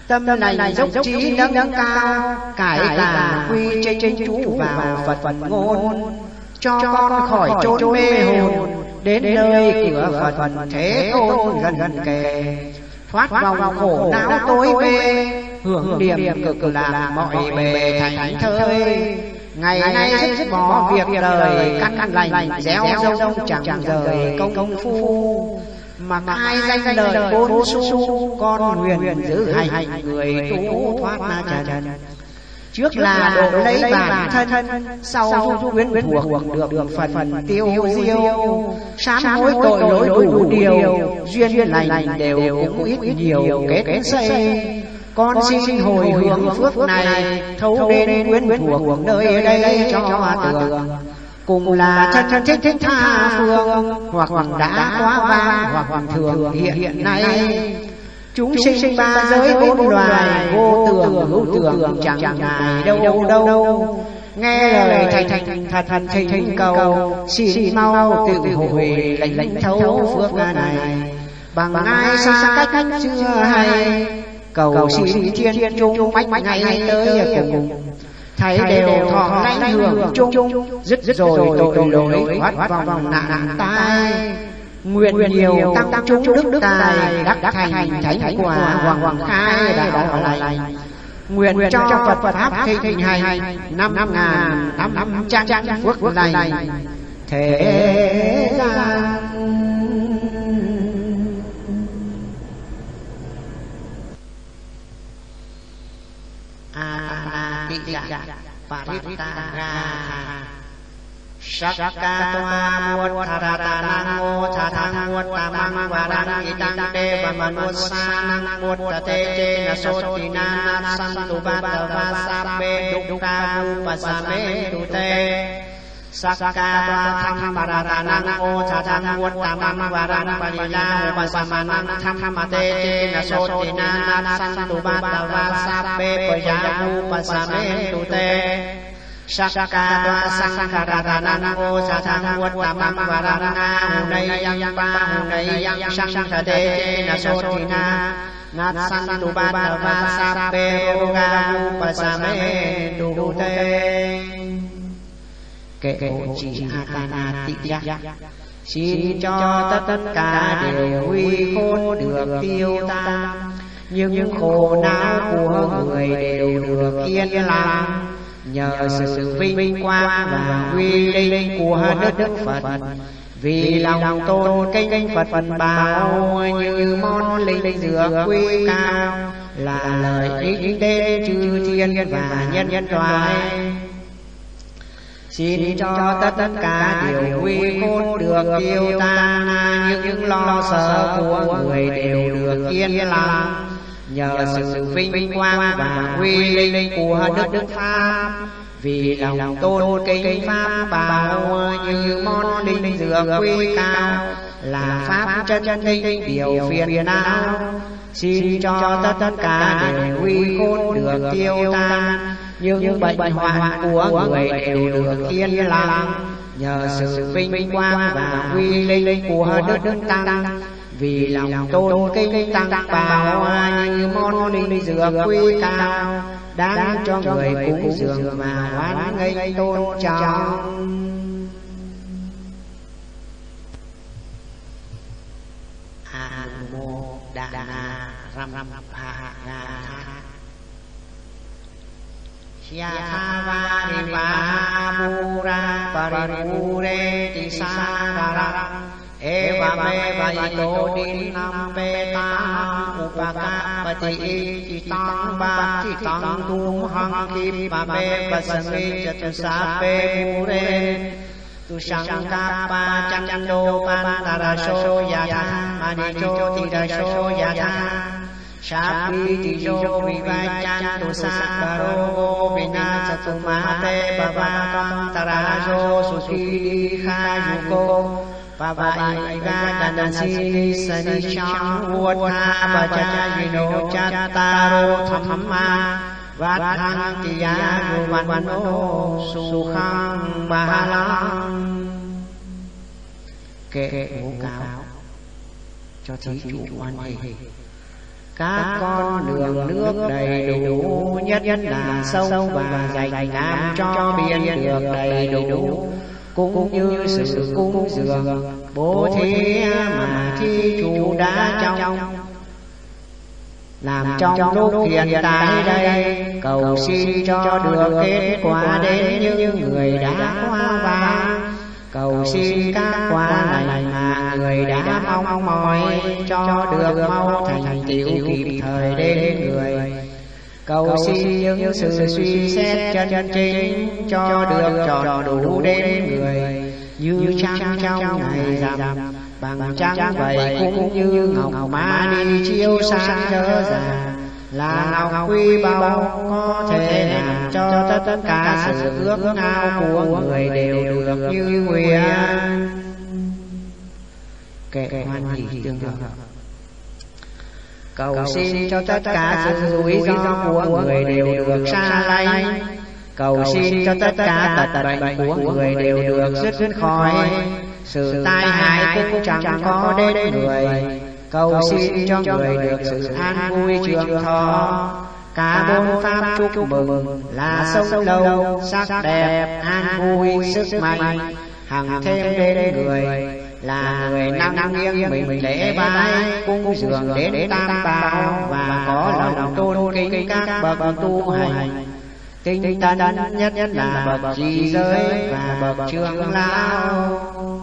A: tâm này dốc trí nâng nâng cao, cải tà quy chênh chênh chú vào Phật Phật ngôn, cho con khỏi chốn mê hồn, đến nơi cửa Phật Phật thế tôn gần gần kề, thoát vòng khổ não tối mê, hưởng điểm cực lạc mọi bề thành thơi. Ngày nay dứt bỏ việc đời, căn lành gieo rông chẳng rời công công phu, mà ai danh lời bốn xu, con huyền giữ hành người tu thoát na trần. Trước là độ lấy bản thân, sau quyến thuộc được được phần phần tiêu diêu, sám hối tội lỗi đủ điều, duyên lành đều cũng ít nhiều kết xây. Con xin hồi hướng phước này, thấu đến quyến thuộc nơi đây cho tường, cùng là thân thân thích thích tha phương, hoặc đã quá vang hoặc thường hiện hiện nay. Chúng sinh ba giới bốn loài, vô tưởng hữu tưởng chẳng ngại đâu đâu đâu. Nghe lời thành thành thật thật thỉnh cầu, xin mau tự hồi lãnh lãnh thấu phước này. Bằng ai xa cách chưa hay, cầu xin thiên thiên trung bách ngày tới cùng, thấy đều thọ lãnh hưởng chung, dứt rồi tội lỗi thoát vào vòng nạn tai. Nguyện nhiều tăng chúng đức tài, đắc thành thánh quả hoàng hoàng khai đạo lành. Nguyện cho Phật pháp thịnh hành, năm ngàn năm năm trăm phước lành thế gian. Sakka toa muat tharata namo chathang muat tamang varang idang deva manusanang muat tate nasotina nasantu bhadava sabbe dukka upasame dute. Sakka toa tham varata namo chathang muat tamang varang parila upasamanang thammate nasotina nasantu bhadava sabbe paya upasame dute. Sakka toa sankara namo chathang muat tamang varang hunay yang pa hunay yang sankade nasotina natsantu bhadava sabbe roga upasame dute. Kệ hộ trì Atana Tị Giác, xin cho tất tất cả đều huy khôn được tiêu tan, nhưng khổ não của người đều được yên lặng. Nhờ sự vinh quang và uy linh của đất Đức Phật, vì lòng tôn kính Phật Phật bảo như món linh dược quý cao, là lời ích đến chư thiên và nhân nhân loại. Xin cho tất tất cả điều uy khôn được tiêu tan, những lo sợ của người đều được yên lặng. Nhờ sự vinh quang và uy linh của Đức Đức Pháp, vì lòng tôn kính Pháp bảo như món linh dược quý cao, là Pháp chân chân linh điều phiền não. Xin cho tất tất cả đều uy khôn được tiêu tan, những bệnh hoạn của người đều được yên lặng. Nhờ sự vinh quang và uy linh của Đức Đức Tăng, vì lòng tôn kính Tăng bảo như món linh dược quý cao, đáng cho người cúng dường mà hoan nghênh tôn trọng. Namo Dana Ram Ram Pha Ga Yathavariva Pura Paripure Tisarara Evameva ito dinam petang upakapati itang batitang tumhang kipame basami jatusape mure tusankapa chando pantarasho yata manicho tirasho yata Sapi tijo vivachan tusakaro vinasatumate babakam tarajo susidi khayuko Pabai gadanasi sanichang uotha bajajino chattaro thamma vadhang tiyayu vanno sukhang bahalang. Kệ ngũ cáo cho thí chủ quan hệ, các con đường nước đầy đủ, nhất là sâu và dày làm cho biển được đầy đủ. Cũng như sự cúng dường bố thí mà thí chủ đã trong làm trong lúc hiện tại đây, cầu xin cho được kết quả đến những người đã qua vàng. Cầu xin các quả lành mà người đã mong mỏi cho được mau thành tựu kịp thời đến người. Cầu xin những sự suy xét chân chính cho được tròn đủ đến người, như trăng trong ngày rằm bằng trăng vậy, cũng như ngọc mã đi chiếu sáng chớ già, là ngọc quý báu có thể làm cho tất cả sự ước ao của người đều được như nguyện. Kệ hoan hỷ tương hợp. Cầu xin cho tất cả sự rủi ro của người đều được xa lánh. Cầu xin cho tất cả tật bệnh của người đều được dứt khỏi. Sự tai hại cũng chẳng có đến người. Cầu xin cho người được sự an vui trường thọ. Cả bốn pháp chúc mừng là sống lâu, sắc đẹp, an vui, sức mạnh, hằng thêm đến người. Là người năng nghiêng mình lễ bái, cung dường đến tam bảo, và có lòng tôn kính các bậc tu hành. Tinh tấn nhất nhất là bậc trì giới và bậc trưởng lão.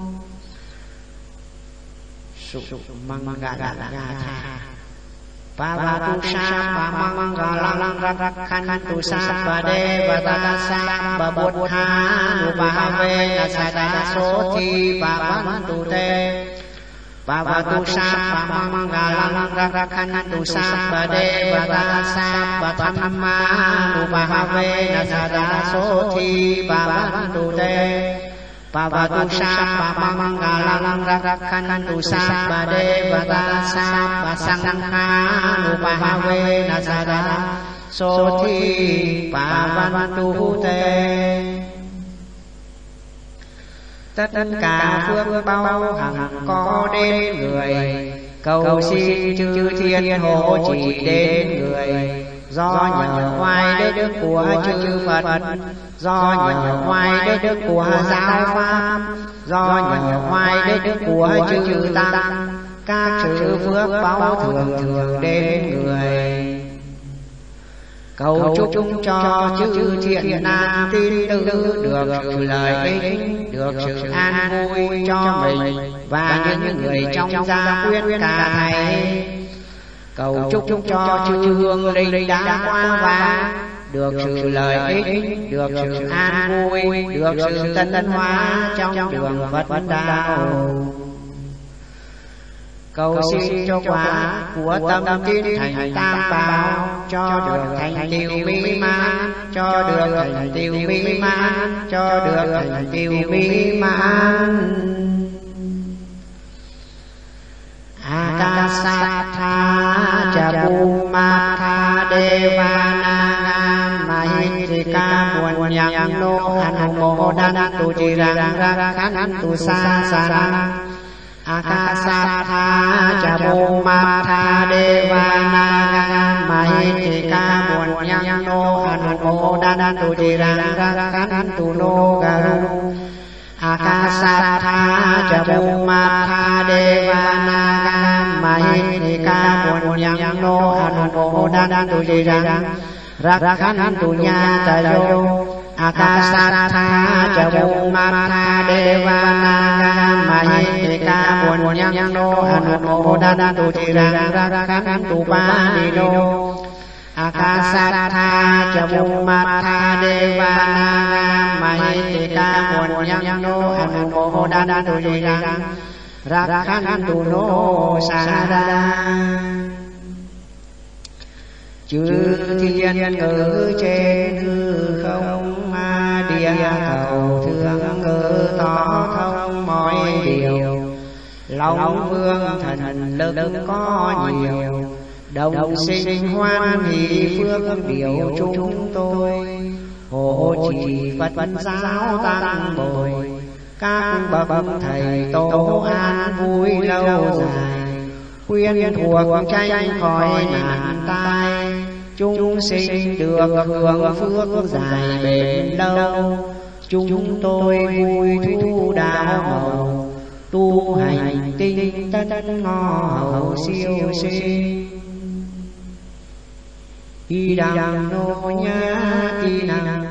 A: Sụ măng gà gà gà tha Pavatu Sapa Mangalang Rakhantu Sapa Devata Sapa Buddha Nubhave Nasada Soti Pavantu Te Pavatu Sapa Mangalang Rakhantu Sapa Devata Sapa Thamma Nubhave Nasada Soti Pavantu Te Pavatu Sapa Mangalang Rakhantu Sapa Devata Sapa Sangha Nubhave Nasada Soti Pavantu Te. Tất cả phước bao hằng có đến người, cầu xin chư thiên hộ trì đến người. Do nhờ hoài đức của chư Phật, do nhờ hoài đức của giáo pháp, do nhờ hoài đức của chư tăng, các sự phước báo thường thường đến người. Cầu chúc chúng cho chư thiện nam tín nữ được sự lợi ích, được sự an vui cho mình và những người trong gia quyến cả thầy. Cầu chúc chúng cho chư hương linh đã qua vàng, được sự lợi ích, được sự an vui, được sự tân hóa trong đường Phật đạo. Cầu xin cho quả của tâm tín thành tam bảo, cho được thành tựu mỹ mãn, cho được thành tựu mỹ mãn, cho được thành tựu mỹ mãn. Akasatha Chabhumatha Devana Mahithika Bunyang No Anumodantu Chirang Rakhantu Sasara. Akasatha Chabhumatha Devana Mahithika Bunyang No Anumodantu Chirang Rakhantu No Garu. Akasatha Chabhumatha Devana Mahithika Bunyang No Anumodantu Chirang Rakhantu Nyatayo. Akasatha Chabhumatha Devana Mahithika Bunyang No Anumodantu Chirang Rakhantu Panino. Akasatha Chabhumatha Devana Mahithika Bunyang No Anumodantu Chirang Rakhantu No Sada. Chư thiên ngự trên hư không, địa cầu thương ngự tỏ thông mọi điều. Long vương thần lực có nhiều, đồng sinh hoan hỷ phước điều chúng tôi. Hộ trì Phật giáo tăng bồi, các bậc thầy tổ an vui lâu dài. quyên thuộc tranh khỏi nạn tai, chúng sinh được hưởng phước dài bền lâu. Chúng tôi vui thu đạo màu, tu hành tinh tấn ngõ hậu siêu sinh. Y đằng nô nhá y năng